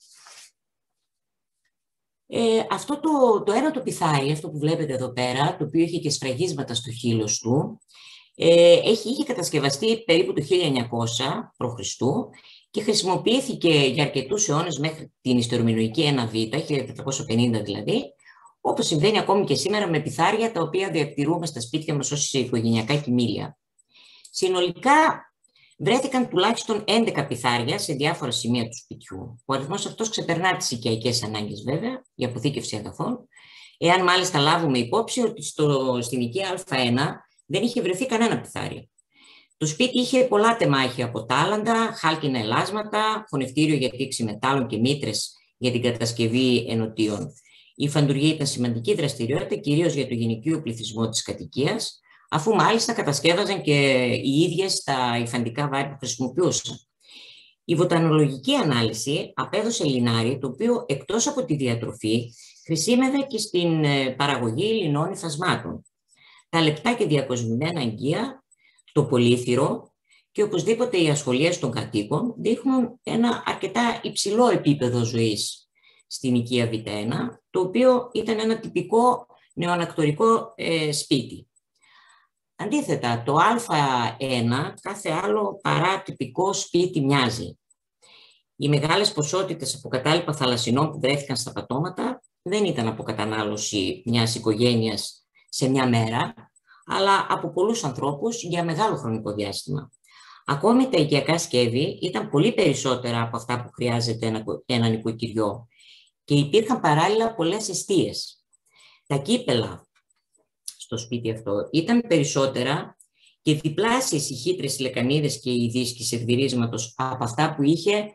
Αυτό το ένα το πιθάρι, αυτό που βλέπετε εδώ πέρα, το οποίο είχε και σφραγίσματα στο χείλος του, είχε κατασκευαστεί περίπου το 1900 π.Χ. και χρησιμοποιήθηκε για αρκετούς αιώνες μέχρι την ιστερομινοϊκή 1β, 1450 δηλαδή, όπως συμβαίνει ακόμη και σήμερα με πιθάρια τα οποία διατηρούμε στα σπίτια μας ως οικογενειακά κοιμήλια. Συνολικά βρέθηκαν τουλάχιστον 11 πιθάρια σε διάφορα σημεία του σπιτιού. Ο αριθμός αυτός ξεπερνά τις οικιακές ανάγκες βέβαια, για αποθήκευση αγαθών, εάν μάλιστα λάβουμε υπόψη ότι στην οικία Α1 δεν είχε βρεθεί κανένα πιθάρι. Το σπίτι είχε πολλά τεμάχια από τάλαντα, χάλκινα ελάσματα, φωνευτήριο για τήξη μετάλλων και μήτρες για την κατασκευή ενωτίων. Η φαντουργία ήταν σημαντική δραστηριότητα, κυρίως για το γυναικείο πληθυσμό της κατοικίας, αφού μάλιστα κατασκεύαζαν και οι ίδιες τα υφαντικά βάρη που χρησιμοποιούσαν. Η βοτανολογική ανάλυση απέδωσε λινάρι, το οποίο εκτός από τη διατροφή χρησιμεύε και στην παραγωγή λινών υφασμάτων. Τα λεπτά και διακοσμημένα αγκία, το πολύθυρο και οπωσδήποτε οι ασχολίες των κατοίκων δείχνουν ένα αρκετά υψηλό επίπεδο ζωής στην οικία Β1, το οποίο ήταν ένα τυπικό νεοανακτορικό σπίτι. Αντίθετα, το Α1 κάθε άλλο παρά τυπικό σπίτι μοιάζει. Οι μεγάλες ποσότητες αποκατάλοιπα θαλασσινών που βρέθηκαν στα πατώματα δεν ήταν αποκατανάλωση μιας οικογένειας σε μια μέρα, αλλά από πολλούς ανθρώπους για μεγάλο χρονικό διάστημα. Ακόμη τα οικιακά σκεύη ήταν πολύ περισσότερα από αυτά που χρειάζεται ένα νοικοκυριό και υπήρχαν παράλληλα πολλές εστίες. Τα κύπελα στο σπίτι αυτό ήταν περισσότερα και διπλάσιες οι χύτρες, οι λεκανίδες και οι δίσκοι σερβιρίσματος από αυτά που είχε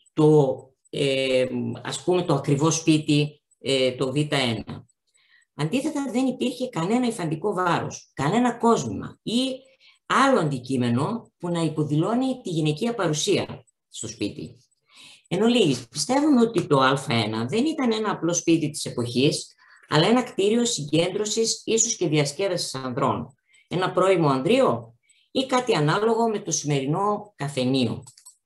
το ακριβό σπίτι, το Β1. Αντίθετα, δεν υπήρχε κανένα υφαντικό βάρος, κανένα κόσμημα ή άλλο αντικείμενο που να υποδηλώνει τη γυναικεία παρουσία στο σπίτι. Εν ολίγης, πιστεύουμε ότι το Α1 δεν ήταν ένα απλό σπίτι της εποχής, αλλά ένα κτίριο συγκέντρωσης, ίσως και διασκέδασης ανδρών. Ένα πρώιμο ανδρείο ή κάτι ανάλογο με το σημερινό καφενείο.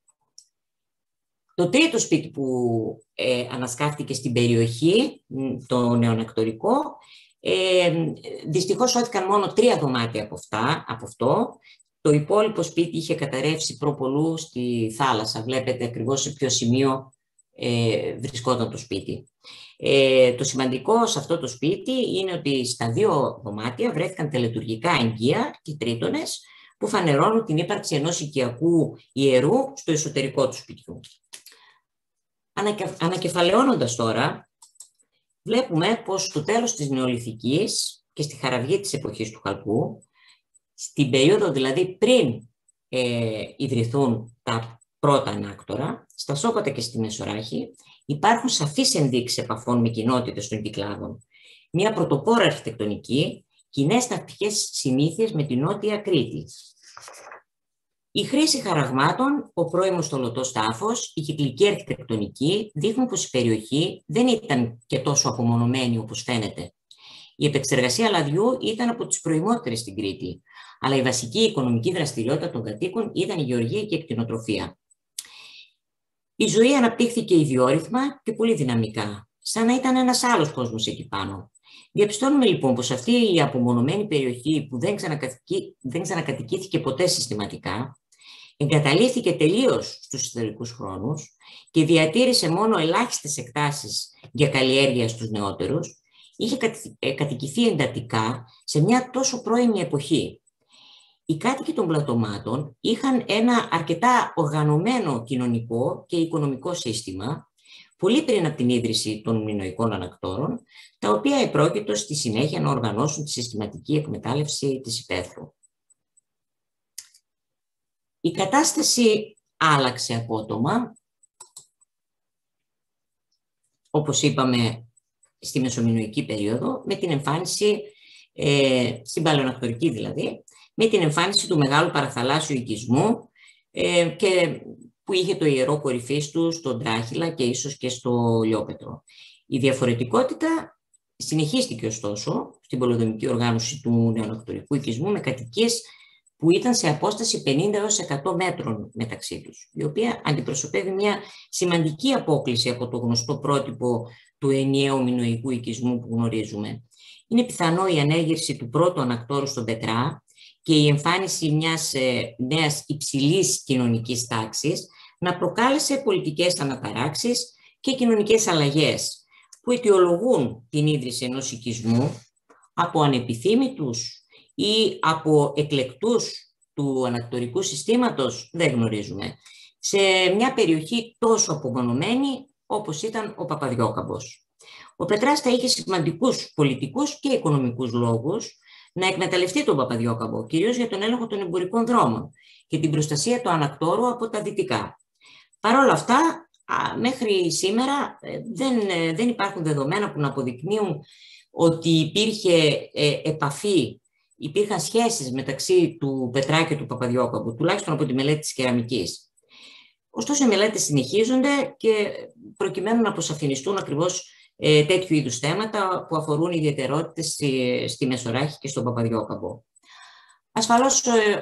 Το τρίτο σπίτι που ανασκάφθηκε στην περιοχή, το νεοανακτορικό, δυστυχώς σώθηκαν μόνο 3 δωμάτια από αυτό. Το υπόλοιπο σπίτι είχε καταρρεύσει προπολού στη θάλασσα. Βλέπετε ακριβώς σε ποιο σημείο βρισκόταν το σπίτι. Το σημαντικό σε αυτό το σπίτι είναι ότι στα 2 δωμάτια βρέθηκαν τελετουργικά αγγεία και τρίτονες που φανερώνουν την ύπαρξη ενός οικιακού ιερού στο εσωτερικό του σπιτιού. Ανακεφαλαιώνοντας τώρα, βλέπουμε πως στο τέλος της Νεολιθικής και στη χαραυγή της εποχής του Χαλκού, στην περίοδο δηλαδή πριν ιδρυθούν τα πρώτα ανάκτορα, στα Σόκοτα και στη Μεσοράχη, υπάρχουν σαφείς ενδείξεις επαφών με κοινότητες των Κυκλάδων. Μια πρωτοπόρα αρχιτεκτονική, κοινές τακτικές συνήθειες με την Νότια Κρήτη. Η χρήση χαραγμάτων, ο πρώιμος τολωτός τάφος, η κυκλική αρχιτεκτονική δείχνουν πως η περιοχή δεν ήταν και τόσο απομονωμένη όπως φαίνεται. Η επεξεργασία λαδιού ήταν από τις προημότερες στην Κρήτη, αλλά η βασική οικονομική δραστηριότητα των κατοίκων ήταν η γεωργία και η κτηνοτροφία. Η ζωή αναπτύχθηκε ιδιόρυθμα και πολύ δυναμικά, σαν να ήταν ένας άλλος κόσμος εκεί πάνω. Διαπιστώνουμε λοιπόν πως αυτή η απομονωμένη περιοχή που δεν ξανακατοικήθηκε ποτέ συστηματικά, εγκαταλείφθηκε τελείως στους ιστορικούς χρόνους και διατήρησε μόνο ελάχιστες εκτάσεις για καλλιέργεια στους νεότερους, είχε κατοικηθεί εντατικά σε μια τόσο πρώιμη εποχή. Οι κάτοικοι των πλατωμάτων είχαν ένα αρκετά οργανωμένο κοινωνικό και οικονομικό σύστημα, πολύ πριν από την ίδρυση των μινωικών ανακτόρων, τα οποία επρόκειτο στη συνέχεια να οργανώσουν τη συστηματική εκμετάλλευση της υπαίθρου. Η κατάσταση άλλαξε απότομα, όπως είπαμε, στη μεσομινωική περίοδο, με την εμφάνιση στην παλαιονακτορική δηλαδή, με την εμφάνιση του μεγάλου παραθαλάσσιου οικισμού και που είχε το ιερό κορυφής του στον Τράχυλα και ίσως και στο Λιόπετρο. Η διαφορετικότητα συνεχίστηκε ωστόσο στην πολεοδομική οργάνωση του νεονακτορικού οικισμού με κατοικίες που ήταν σε απόσταση 50 έως 100 μέτρων μεταξύ τους, η οποία αντιπροσωπεύει μια σημαντική απόκλιση από το γνωστό πρότυπο του ενιαίου μινωικού οικισμού που γνωρίζουμε. Είναι πιθανό η ανέγερση του πρώτου ανακτόρου στον Πετρά και η εμφάνιση μιας νέας υψηλής κοινωνικής τάξης να προκάλεσε πολιτικές αναταράξεις και κοινωνικές αλλαγές που αιτιολογούν την ίδρυση ενός οικισμού από ανεπιθύμητους ή από εκλεκτούς του ανακτορικού συστήματος, δεν γνωρίζουμε, σε μια περιοχή τόσο απομονωμένη όπως ήταν ο Παπαδιόκαμπος. Ο Πετράς θα είχε σημαντικούς πολιτικούς και οικονομικούς λόγους να εκμεταλλευτεί τον Παπαδιόκαμπο, κυρίως για τον έλεγχο των εμπορικών δρόμων και την προστασία του ανακτόρου από τα δυτικά. Παρ' όλα αυτά, μέχρι σήμερα δεν υπάρχουν δεδομένα που να αποδεικνύουν ότι υπήρχε επαφή, υπήρχαν σχέσεις μεταξύ του Πετρά και του Παπαδιόκαμπου, τουλάχιστον από τη μελέτη της κεραμικής. Ωστόσο, οι μελέτες συνεχίζονται και προκειμένου να αποσαφινιστούν ακριβώς τέτοιου είδους θέματα που αφορούν ιδιαιτερότητες στη Μεσοράχη και στον Παπαδιόκαμπο. Ασφαλώς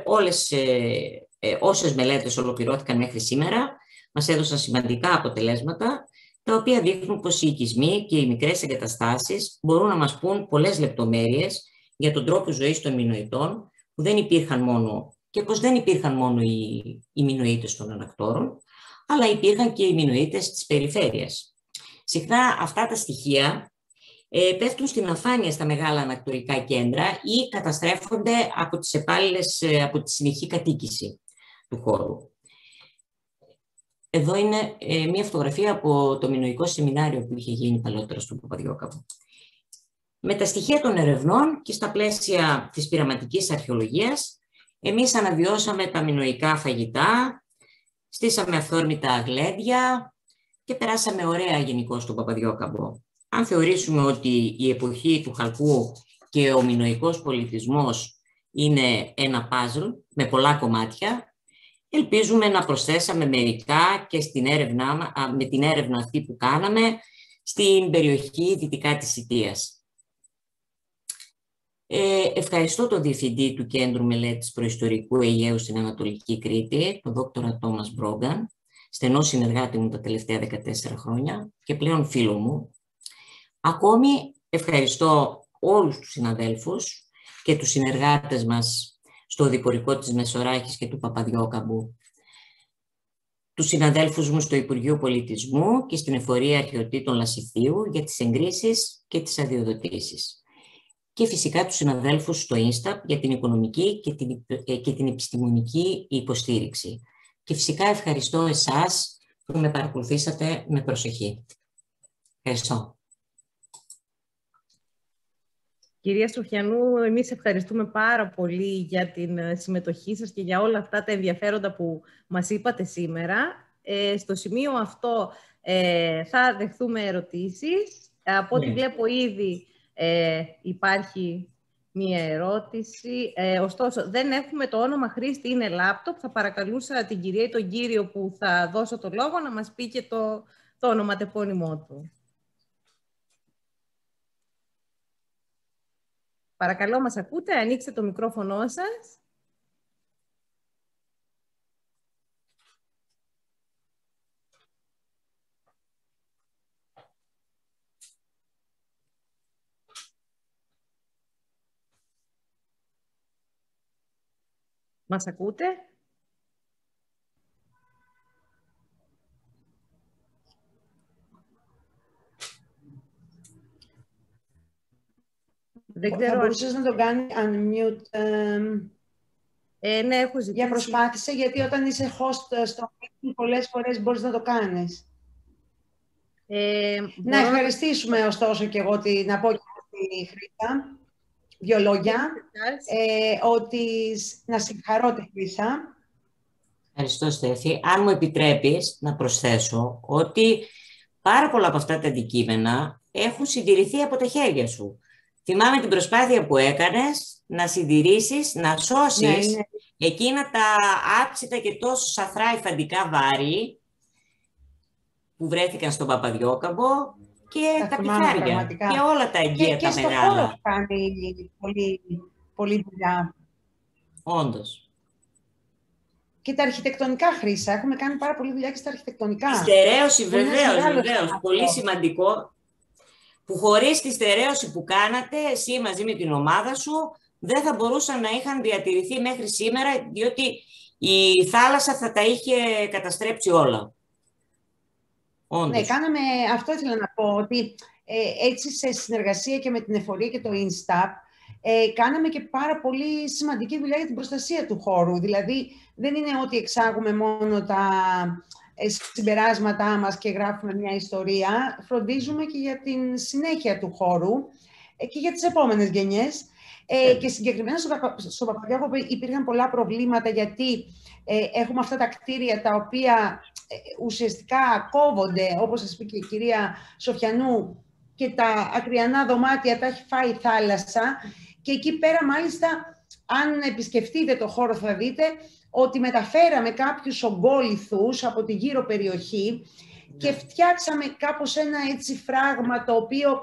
όσες μελέτες ολοκληρώθηκαν μέχρι σήμερα μας έδωσαν σημαντικά αποτελέσματα, τα οποία δείχνουν πως οι οικισμοί και οι μικρές εγκαταστάσεις μπορούν να μας πούν πολλές λεπτομέρειες για τον τρόπο ζωής των Μινωητών, που δεν υπήρχαν μόνο, και πως δεν υπήρχαν μόνο οι Μινωίτες των ανακτόρων, αλλά υπήρχαν και οι Μινωίτες της περιφέρειας. Συχνά αυτά τα στοιχεία πέφτουν στην αφάνεια στα μεγάλα ανακτορικά κέντρα ή καταστρέφονται από τις επάλληλες, από τη συνεχή κατοίκηση του χώρου. Εδώ είναι μια φωτογραφία από το Μινωικό Σεμινάριο που είχε γίνει παλαιότερα στον Παπαδιόκαμπο. Με τα στοιχεία των ερευνών και στα πλαίσια της πειραματικής αρχαιολογίας, εμείς αναβιώσαμε τα μινωικά φαγητά, στήσαμε αυθόρμητα γλέντια και περάσαμε ωραία γενικώς στον Παπαδιόκαμπο. Αν θεωρήσουμε ότι η εποχή του χαλκού και ο μινωικός πολιτισμός είναι ένα παζλ με πολλά κομμάτια, ελπίζουμε να προσθέσαμε μερικά και με την έρευνα αυτή που κάναμε στην περιοχή δυτικά της Σιτίας. Ευχαριστώ τον Διευθυντή του Κέντρου Μελέτης Προϊστορικού Αιγαίου στην Ανατολική Κρήτη, τον Δόκτορα Τόμας Μπρόγκαν, στενό συνεργάτη μου τα τελευταία 14 χρόνια και πλέον φίλο μου. Ακόμη ευχαριστώ όλους τους συναδέλφους και τους συνεργάτες μας στο Οδηπορικό της Μεσοράχης και του Παπαδιόκαμπου, τους συναδέλφους μου στο Υπουργείο Πολιτισμού και στην Εφορία Αρχαιοτήτων Λασιθίου για τις εγκρίσεις και τις αδειοδοτήσεις. Και φυσικά τους συναδέλφους στο Ίνσταπ για την οικονομική και την επιστημονική υποστήριξη. Και φυσικά ευχαριστώ εσάς που με παρακολουθήσατε με προσοχή. Ευχαριστώ. Κυρία Σοφιανού, εμείς ευχαριστούμε πάρα πολύ για την συμμετοχή σας και για όλα αυτά τα ενδιαφέροντα που μας είπατε σήμερα. Στο σημείο αυτό θα δεχθούμε ερωτήσεις. Από ό,τι βλέπω ήδη υπάρχει μία ερώτηση. Ωστόσο, δεν έχουμε το όνομα χρήστη, είναι λάπτοπ. Θα παρακαλούσα την κυρία ή τον κύριο που θα δώσω το λόγο να μας πει και το ονοματεπώνυμό του. Παρακαλώ, μας ακούτε, ανοίξτε το μικρόφωνο σας. Μας ακούτε? Δεν ξέρω. Θα μπορούσες να το κάνει unmute. Ναι, έχω ζητήσει. Για προσπάθησε, γιατί όταν είσαι host στο meeting, πολλές φορές μπορείς να το κάνεις. Να ευχαριστήσουμε ωστόσο και εγώ να πω και τη Χρύσα δύο λόγια. Να συγχαρώ τη Χρύσα. Ευχαριστώ, Στέφη. Αν μου επιτρέπεις να προσθέσω ότι πάρα πολλά από αυτά τα αντικείμενα έχουν συντηρηθεί από τα χέρια σου. θυμάμαι την προσπάθεια που έκανες να συντηρήσεις, να σώσεις εκείνα τα άψητα και τόσο σαθρά υφαντικά βάρη που βρέθηκαν στον Παπαδιόκαμπο και τα πιθάρια και όλα τα εγγύα τα μεγάλα. Και στο χώρο κάνει πολύ δουλειά. Όντως. Και τα αρχιτεκτονικά, Χρύσα. Έχουμε κάνει πάρα πολύ δουλειά και στα αρχιτεκτονικά. Η στερέωση, βεβαίως. Πολύ σημαντικό. Που χωρίς τη στερέωση που κάνατε, εσύ μαζί με την ομάδα σου, δεν θα μπορούσαν να είχαν διατηρηθεί μέχρι σήμερα, διότι η θάλασσα θα τα είχε καταστρέψει όλα. Όντως. Ναι, κάναμε, αυτό ήθελα να πω, ότι έτσι σε συνεργασία και με την Εφορία και το Instap, κάναμε και πάρα πολύ σημαντική δουλειά για την προστασία του χώρου. Δηλαδή, δεν είναι ότι εξάγουμε μόνο τα συμπεράσματά μας και γράφουμε μια ιστορία. Φροντίζουμε και για την συνέχεια του χώρου και για τις επόμενες γενιές. Και συγκεκριμένα στο Παπαδιόκαμπο υπήρχαν πολλά προβλήματα, γιατί έχουμε αυτά τα κτίρια τα οποία ουσιαστικά κόβονται, όπως σας είπε και η κυρία Σοφιανού, και τα ακριανά δωμάτια τα έχει φάει η θάλασσα. Και εκεί πέρα, μάλιστα, αν επισκεφτείτε το χώρο θα δείτε ότι μεταφέραμε κάποιους ογκόλιθους από τη γύρω περιοχή και φτιάξαμε κάπως ένα έτσι φράγμα το οποίο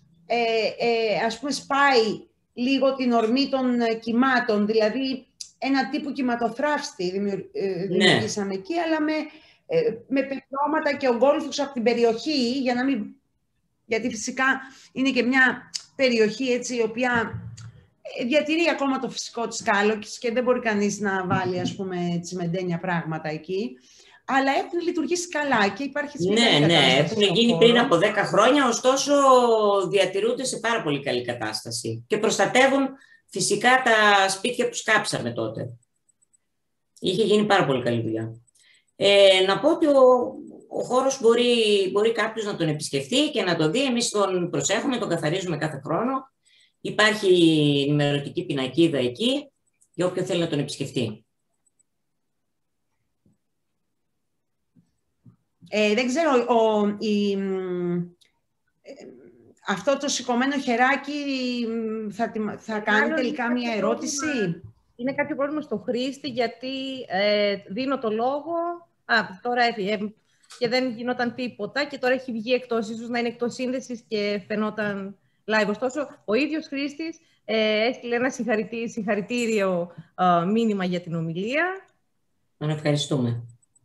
ας πούμε σπάει λίγο την ορμή των κυμάτων, δηλαδή ένα τύπου κυματοθράφστη δημιουργήσαμε εκεί, αλλά με πετρώματα και ογκόλιθους από την περιοχή, γιατί φυσικά είναι και μια περιοχή έτσι η οποία διατηρεί ακόμα το φυσικό της κάλοκης και δεν μπορεί κανείς να βάλει, ας πούμε, τσιμεντένια πράγματα εκεί. Αλλά έχουν λειτουργήσει καλά και υπάρχει Ναι, έχουν γίνει πριν από 10 χρόνια, ωστόσο διατηρούνται σε πάρα πολύ καλή κατάσταση και προστατεύουν φυσικά τα σπίτια που σκάψαμε τότε. Είχε γίνει πάρα πολύ καλή δουλειά. Να πω ότι ο χώρος μπορεί κάποιος να τον επισκεφτεί και να τον δει. Εμείς τον προσέχουμε, τον καθαρίζουμε κάθε χρόνο. Υπάρχει ενημερωτική πινακίδα εκεί για όποιον θέλει να τον επισκεφτεί. Δεν ξέρω, αυτό το σηκωμένο χεράκι θα κάνει τελικά μία ερώτηση. Είναι κάποιο πρόβλημα στο χρήστη, γιατί δίνω το λόγο. Τώρα έφυγε και δεν γινόταν τίποτα και τώρα έχει βγει εκτός, ίσως να είναι εκτός σύνδεσης και φαινόταν live. Ωστόσο, ο ίδιος χρήστης έστειλε ένα συγχαρητήριο μήνυμα για την ομιλία. Τον ευχαριστούμε.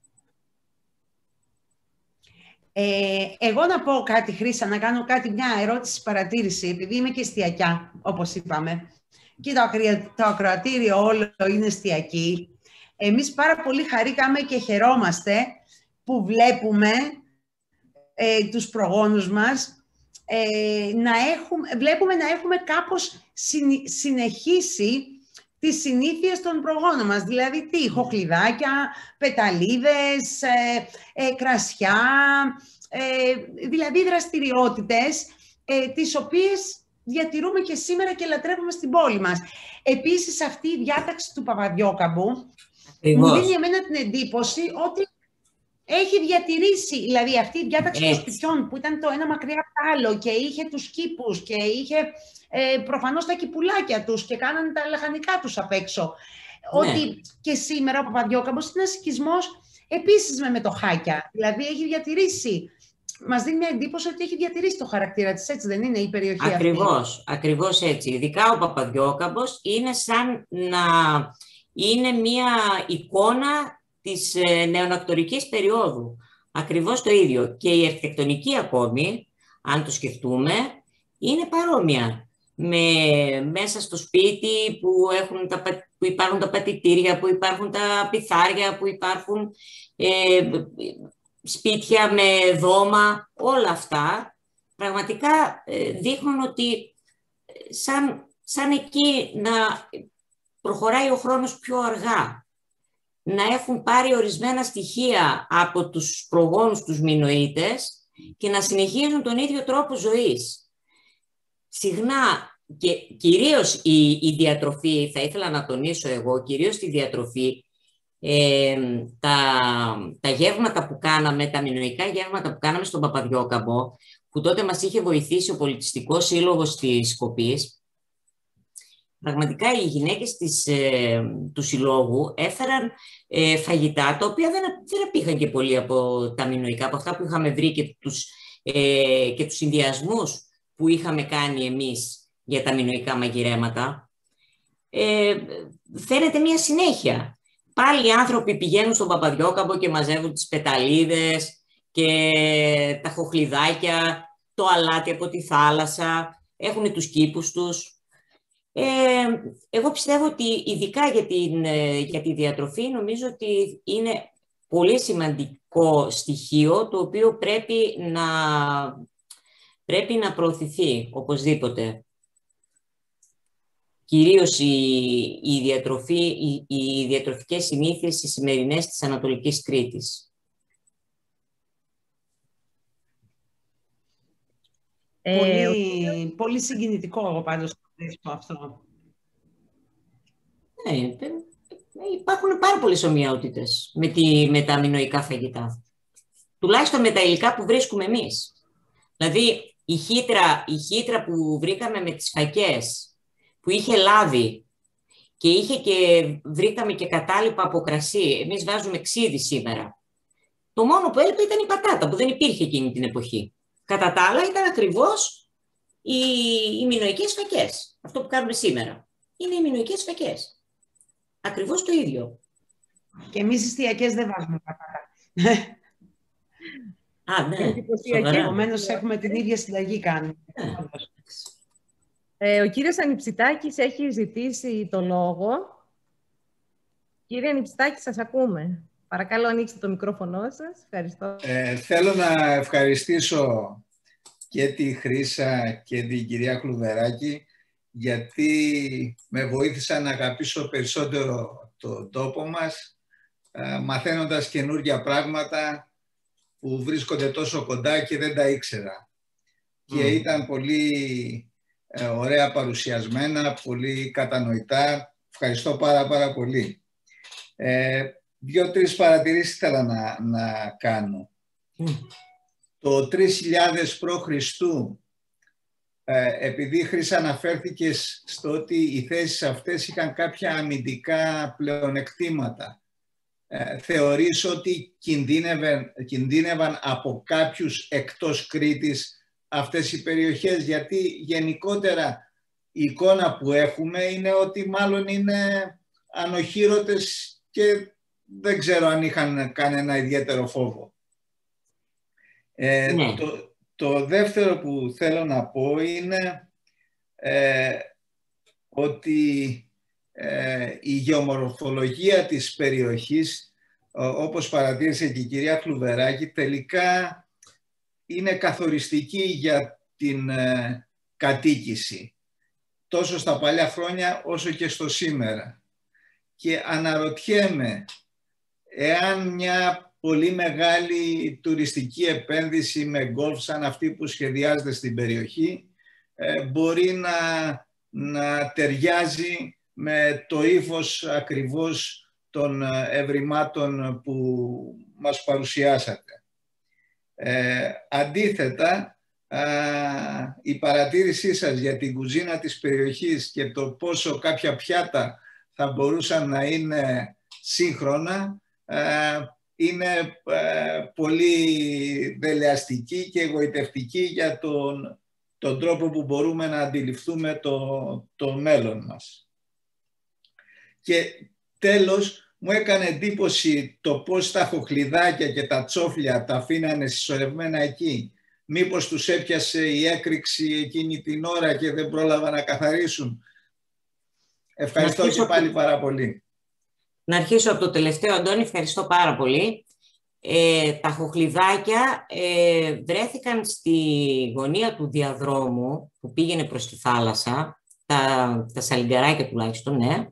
Εγώ να πω κάτι, Χρύσα, να κάνω μια ερώτηση παρατήρηση, επειδή είμαι και εστιακιά, όπως είπαμε. Και το ακροατήριο όλο είναι εστιακή. Εμείς πάρα πολύ χαρήκαμε και χαιρόμαστε που βλέπουμε τους προγόνους μας βλέπουμε να έχουμε κάπως συνεχίσει τις συνήθειες των προγόνων μας. Δηλαδή, χοχλιδάκια, πεταλίδες, κρασιά, δηλαδή δραστηριότητες τις οποίες διατηρούμε και σήμερα και λατρεύουμε στην πόλη μας. Επίσης, αυτή η διάταξη του Παπαδιόκαμπου μου δίνει εμένα την εντύπωση ότι έχει διατηρήσει, δηλαδή αυτή η διάταξη των σπιτιών που ήταν το ένα μακριά από το άλλο και είχε τους κήπους και είχε προφανώς τα κυπουλάκια τους και κάνανε τα λαχανικά τους απ' έξω. Ότι και σήμερα ο Παπαδιόκαμπος είναι ένας οικισμός επίσης με μετοχάκια. Δηλαδή έχει διατηρήσει, μας δίνει μια εντύπωση ότι έχει διατηρήσει το χαρακτήρα της, έτσι δεν είναι η περιοχή αυτή? Ακριβώς έτσι. Ειδικά ο Παπαδιόκαμπος είναι σαν να είναι μια εικόνα της νεονακτορικής περίοδου. Ακριβώς το ίδιο. Και η αρχιτεκτονική ακόμη, αν το σκεφτούμε, είναι παρόμοια. Μέσα στο σπίτι που υπάρχουν τα πατητήρια, που υπάρχουν τα πιθάρια, που υπάρχουν σπίτια με δώμα, όλα αυτά πραγματικά δείχνουν ότι σαν εκεί να προχωράει ο χρόνος πιο αργά. Να έχουν πάρει ορισμένα στοιχεία από τους προγόνους τους Μινωίτες και να συνεχίζουν τον ίδιο τρόπο ζωής. Συχνά και κυρίως η διατροφή, θα ήθελα να τονίσω εγώ, κυρίως τη διατροφή, τα γεύματα που κάναμε, τα μινωικά γεύματα που κάναμε στον Παπαδιόκαμπο, που τότε μας είχε βοηθήσει ο Πολιτιστικός Σύλλογος της Σκοπής, πραγματικά οι γυναίκες του Συλλόγου έφεραν φαγητά, τα οποία δεν απήχαν και πολύ από τα μινοϊκά, από αυτά που είχαμε βρει και τους συνδυασμούς που είχαμε κάνει εμείς για τα μινοϊκά μαγειρέματα. Φαίνεται μια συνέχεια. Πάλι οι άνθρωποι πηγαίνουν στον Παπαδιόκαμπο και μαζεύουν τις πεταλίδες και τα χοχλιδάκια, το αλάτι από τη θάλασσα, έχουν τους κήπους τους. Εγώ πιστεύω ότι ειδικά για τη διατροφή νομίζω ότι είναι πολύ σημαντικό στοιχείο το οποίο πρέπει να προωθηθεί οπωσδήποτε. Κυρίως οι διατροφικές συνήθειες οι σημερινές της Ανατολικής Κρήτης. Πολύ συγκινητικό εγώ πάντως αυτό. Υπάρχουν πάρα πολλές ομοιότητες με τα μινοϊκά φαγητά. Τουλάχιστον με τα υλικά που βρίσκουμε εμείς. Δηλαδή η χύτρα που βρήκαμε με τις φακές, που είχε λάδι και βρήκαμε και κατάλοιπα από κρασί. Εμείς βάζουμε ξύδι σήμερα. Το μόνο που έλειπε ήταν η πατάτα, που δεν υπήρχε εκείνη την εποχή. Κατά τα άλλα ήταν ακριβώς οι μινοϊκές φακές. Αυτό που κάνουμε σήμερα είναι οι μινοϊκές φακές. Ακριβώς το ίδιο. Και εμείς εστιακές δεν βάζουμε πατάτα. Ναι. Επομένως έχουμε την ίδια συνταγή κάνει. Ο κύριος Ανιψητάκης έχει ζητήσει το λόγο. Κύριε Ανιψητάκη, σας ακούμε. Παρακαλώ, ανοίξτε το μικρόφωνο σας. Ευχαριστώ. Θέλω να ευχαριστήσω και τη Χρύσα και την κυρία Κλουδεράκη, γιατί με βοήθησαν να αγαπήσω περισσότερο τον τόπο μας, μαθαίνοντας καινούργια πράγματα που βρίσκονται τόσο κοντά και δεν τα ήξερα. Και ήταν πολύ ωραία παρουσιασμένα, πολύ κατανοητά. Ευχαριστώ πάρα πολύ. 2-3 παρατηρήσεις ήθελα να κάνω. Το 3000 π.Χ., επειδή Χρύσα αναφέρθηκε στο ότι οι θέσεις αυτές είχαν κάποια αμυντικά πλεονεκτήματα, θεωρείς ότι κινδύνευαν από κάποιους εκτός Κρήτης αυτές οι περιοχές? Γιατί γενικότερα η εικόνα που έχουμε είναι ότι μάλλον είναι ανοχήρωτες και δεν ξέρω αν είχαν κανένα ιδιαίτερο φόβο. Ναι. Το δεύτερο που θέλω να πω είναι ότι η γεωμορφολογία της περιοχής, όπως παρατήρησε και η κυρία Κλουδεράκη, τελικά είναι καθοριστική για την κατοίκηση, τόσο στα παλιά χρόνια όσο και στο σήμερα. Και αναρωτιέμαι εάν μια πολύ μεγάλη τουριστική επένδυση με γκολφ σαν αυτή που σχεδιάζεται στην περιοχή μπορεί να ταιριάζει με το ύφος ακριβώς των ευρημάτων που μας παρουσιάσατε. Αντίθετα, η παρατήρησή σας για την κουζίνα της περιοχής και το πόσο κάποια πιάτα θα μπορούσαν να είναι σύγχρονα είναι πολύ δελεαστική και εγωιτευτική για τον τρόπο που μπορούμε να αντιληφθούμε το μέλλον μας. Και τέλος, μου έκανε εντύπωση το πώς τα χοχλιδάκια και τα τσόφλια τα αφήνανε συσσωρευμένα εκεί. Μήπως τους έπιασε η έκρηξη εκείνη την ώρα και δεν πρόλαβα να καθαρίσουν? Ευχαριστώ και πάλι πάρα πολύ. Να αρχίσω από το τελευταίο, Αντώνη, ευχαριστώ πάρα πολύ. Τα χοχλιδάκια βρέθηκαν στη γωνία του διαδρόμου που πήγαινε προς τη θάλασσα, τα σαλιγκαράκια τουλάχιστον, ναι,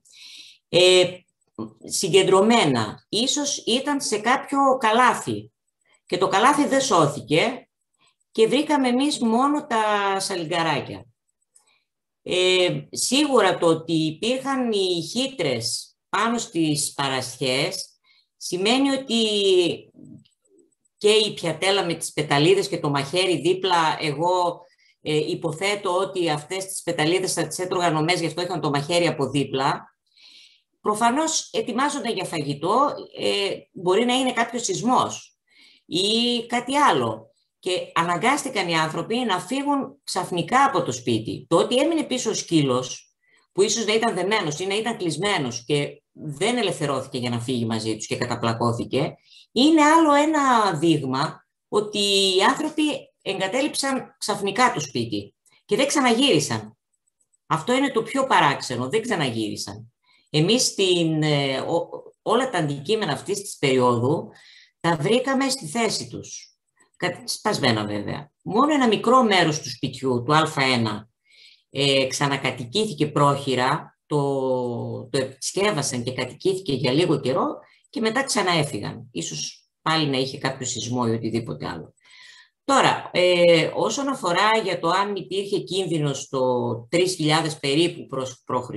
συγκεντρωμένα. Ίσως ήταν σε κάποιο καλάθι και το καλάθι δεν σώθηκε και βρήκαμε εμείς μόνο τα σαλιγκαράκια. Σίγουρα το ότι υπήρχαν οι χύτρες πάνω στις παρασιές σημαίνει ότι και η πιατέλα με τις πεταλίδες και το μαχαίρι δίπλα. Εγώ υποθέτω ότι αυτές τις πεταλίδες θα τις έτρωγαν ομές, γι' αυτό είχαν το μαχαίρι από δίπλα. Προφανώς ετοιμάζονταν για φαγητό, μπορεί να είναι κάποιος σεισμός ή κάτι άλλο. Και αναγκάστηκαν οι άνθρωποι να φύγουν ξαφνικά από το σπίτι. Το ότι έμεινε πίσω ο σκύλος, που ίσως να ήταν δεμένος ή να ήταν κλεισμένος και δεν ελευθερώθηκε για να φύγει μαζί τους και καταπλακώθηκε, είναι άλλο ένα δείγμα ότι οι άνθρωποι εγκατέλειψαν ξαφνικά το σπίτι και δεν ξαναγύρισαν. Αυτό είναι το πιο παράξενο, δεν ξαναγύρισαν. Εμείς όλα τα αντικείμενα αυτής της περίοδου τα βρήκαμε στη θέση τους. Σπασμένα βέβαια. Μόνο ένα μικρό μέρος του σπιτιού, του Α1, ξανακατοικήθηκε πρόχειρα, το επισκεύασαν και κατοικήθηκε για λίγο καιρό και μετά ξαναέφυγαν. Ίσως πάλι να είχε κάποιο σεισμό ή οτιδήποτε άλλο. Τώρα, όσον αφορά για το αν υπήρχε κίνδυνος το 3000 περίπου π.Χ.,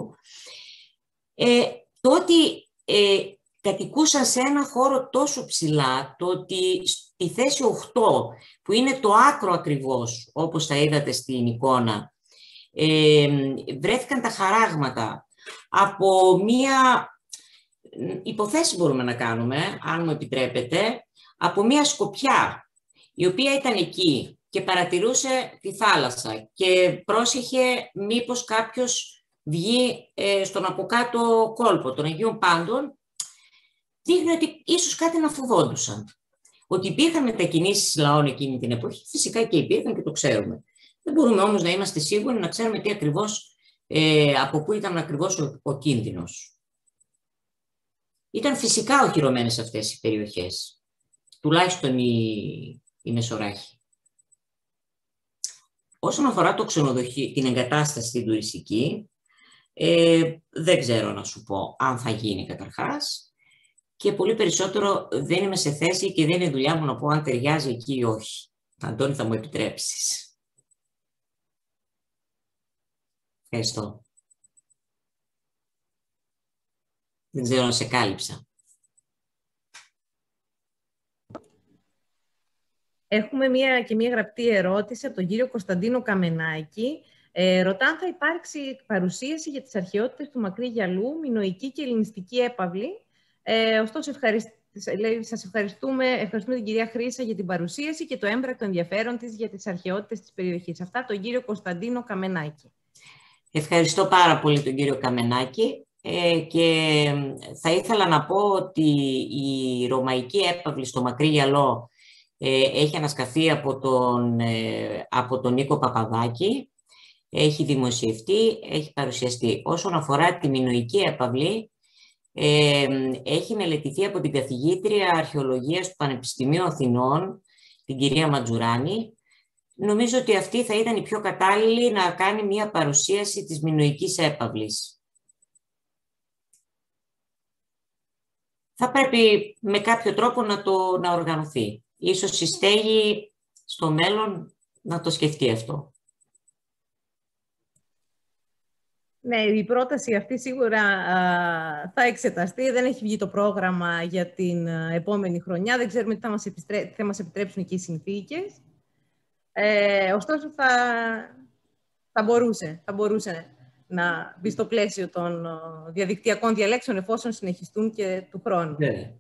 το ότι κατοικούσαν σε ένα χώρο τόσο ψηλά, το ότι στη θέση 8, που είναι το άκρο ακριβώς, όπως τα είδατε στην εικόνα, βρέθηκαν τα χαράγματα από μία υποθέση, μπορούμε να κάνουμε, αν μου επιτρέπετε, από μία σκοπιά, η οποία ήταν εκεί και παρατηρούσε τη θάλασσα και πρόσεχε μήπως κάποιος βγει στον από κάτω κόλπο των Αγίων Πάντων. Δείχνει ότι ίσως κάτι να φοβόντουσαν. Ότι υπήρχαν μετακινήσεις λαών εκείνη την εποχή, φυσικά και υπήρχαν και το ξέρουμε. Δεν μπορούμε όμως να είμαστε σίγουροι να ξέρουμε τι ακριβώς, από πού ήταν ακριβώς ο κίνδυνος. Ήταν φυσικά οχυρωμένες αυτές οι περιοχές, τουλάχιστον η Μεσοράχη. Όσον αφορά το ξενοδοχείο, την εγκατάσταση στην τουριστική, δεν ξέρω να σου πω αν θα γίνει καταρχάς. Και πολύ περισσότερο δεν είμαι σε θέση και δεν είναι δουλειά μου να πω αν ταιριάζει εκεί ή όχι. Αντώνη, θα μου επιτρέψεις. Ευχαριστώ. Δεν ξέρω αν σε κάλυψα. Έχουμε μία γραπτή ερώτηση από τον κύριο Κωνσταντίνο Καμενάκη. Ρωτά αν θα υπάρξει παρουσίαση για τις αρχαιότητες του Μακρύ Γιαλού, μινωική και ελληνιστική έπαυλη. Ωστόσο, σας ευχαριστούμε την κυρία Χρύσα για την παρουσίαση και το έμπρακτο ενδιαφέρον της για τις αρχαιότητες της περιοχής. Αυτά τον κύριο Κωνσταντίνο Καμενάκη. Ευχαριστώ πάρα πολύ τον κύριο Καμενάκη και θα ήθελα να πω ότι η ρωμαϊκή έπαυλη στο Μακρύ Γιαλό έχει ανασκαφεί από τον Νίκο Παπαδάκη, έχει δημοσιευτεί, έχει παρουσιαστεί. Όσον αφορά τη μινωική έπαυλη, έχει μελετηθεί από την καθηγήτρια αρχαιολογίας του Πανεπιστημίου Αθηνών, την κυρία Ματζουράνη. Νομίζω ότι αυτή θα ήταν η πιο κατάλληλη να κάνει μια παρουσίαση της μινωικής έπαυλης. Θα πρέπει με κάποιο τρόπο να οργανωθεί. Ίσως η στέγη στο μέλλον να το σκεφτεί αυτό. Ναι, η πρόταση αυτή σίγουρα θα εξεταστεί. Δεν έχει βγει το πρόγραμμα για την επόμενη χρονιά. Δεν ξέρουμε τι θα μας επιτρέψουν και οι συνθήκες. Ωστόσο, θα μπορούσε να μπει στο πλαίσιο των διαδικτυακών διαλέξεων, εφόσον συνεχιστούν και του χρόνου. Ναι.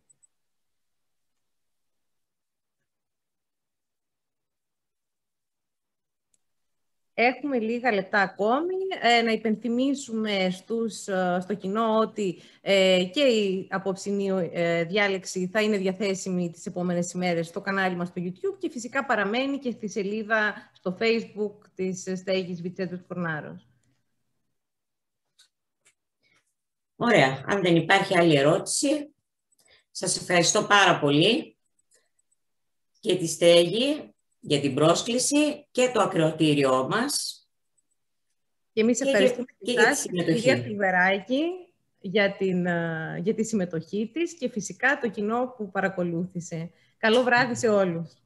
Έχουμε λίγα λεπτά ακόμη. Να υπενθυμίσουμε στο κοινό ότι και η απόψινή διάλεξη θα είναι διαθέσιμη τις επόμενες ημέρες στο κανάλι μας στο YouTube και φυσικά παραμένει και στη σελίδα στο Facebook της στέγης Βιτσέτος Κορνάρος. Ωραία. Αν δεν υπάρχει άλλη ερώτηση, σας ευχαριστώ πάρα πολύ και τη στέγη για την πρόσκληση και το ακροατήριό μας. Και εμείς ευχαριστούμε και για τη κυρία Φιλβεράκη, για τη συμμετοχή της και φυσικά το κοινό που παρακολούθησε. Καλό βράδυ σε όλους.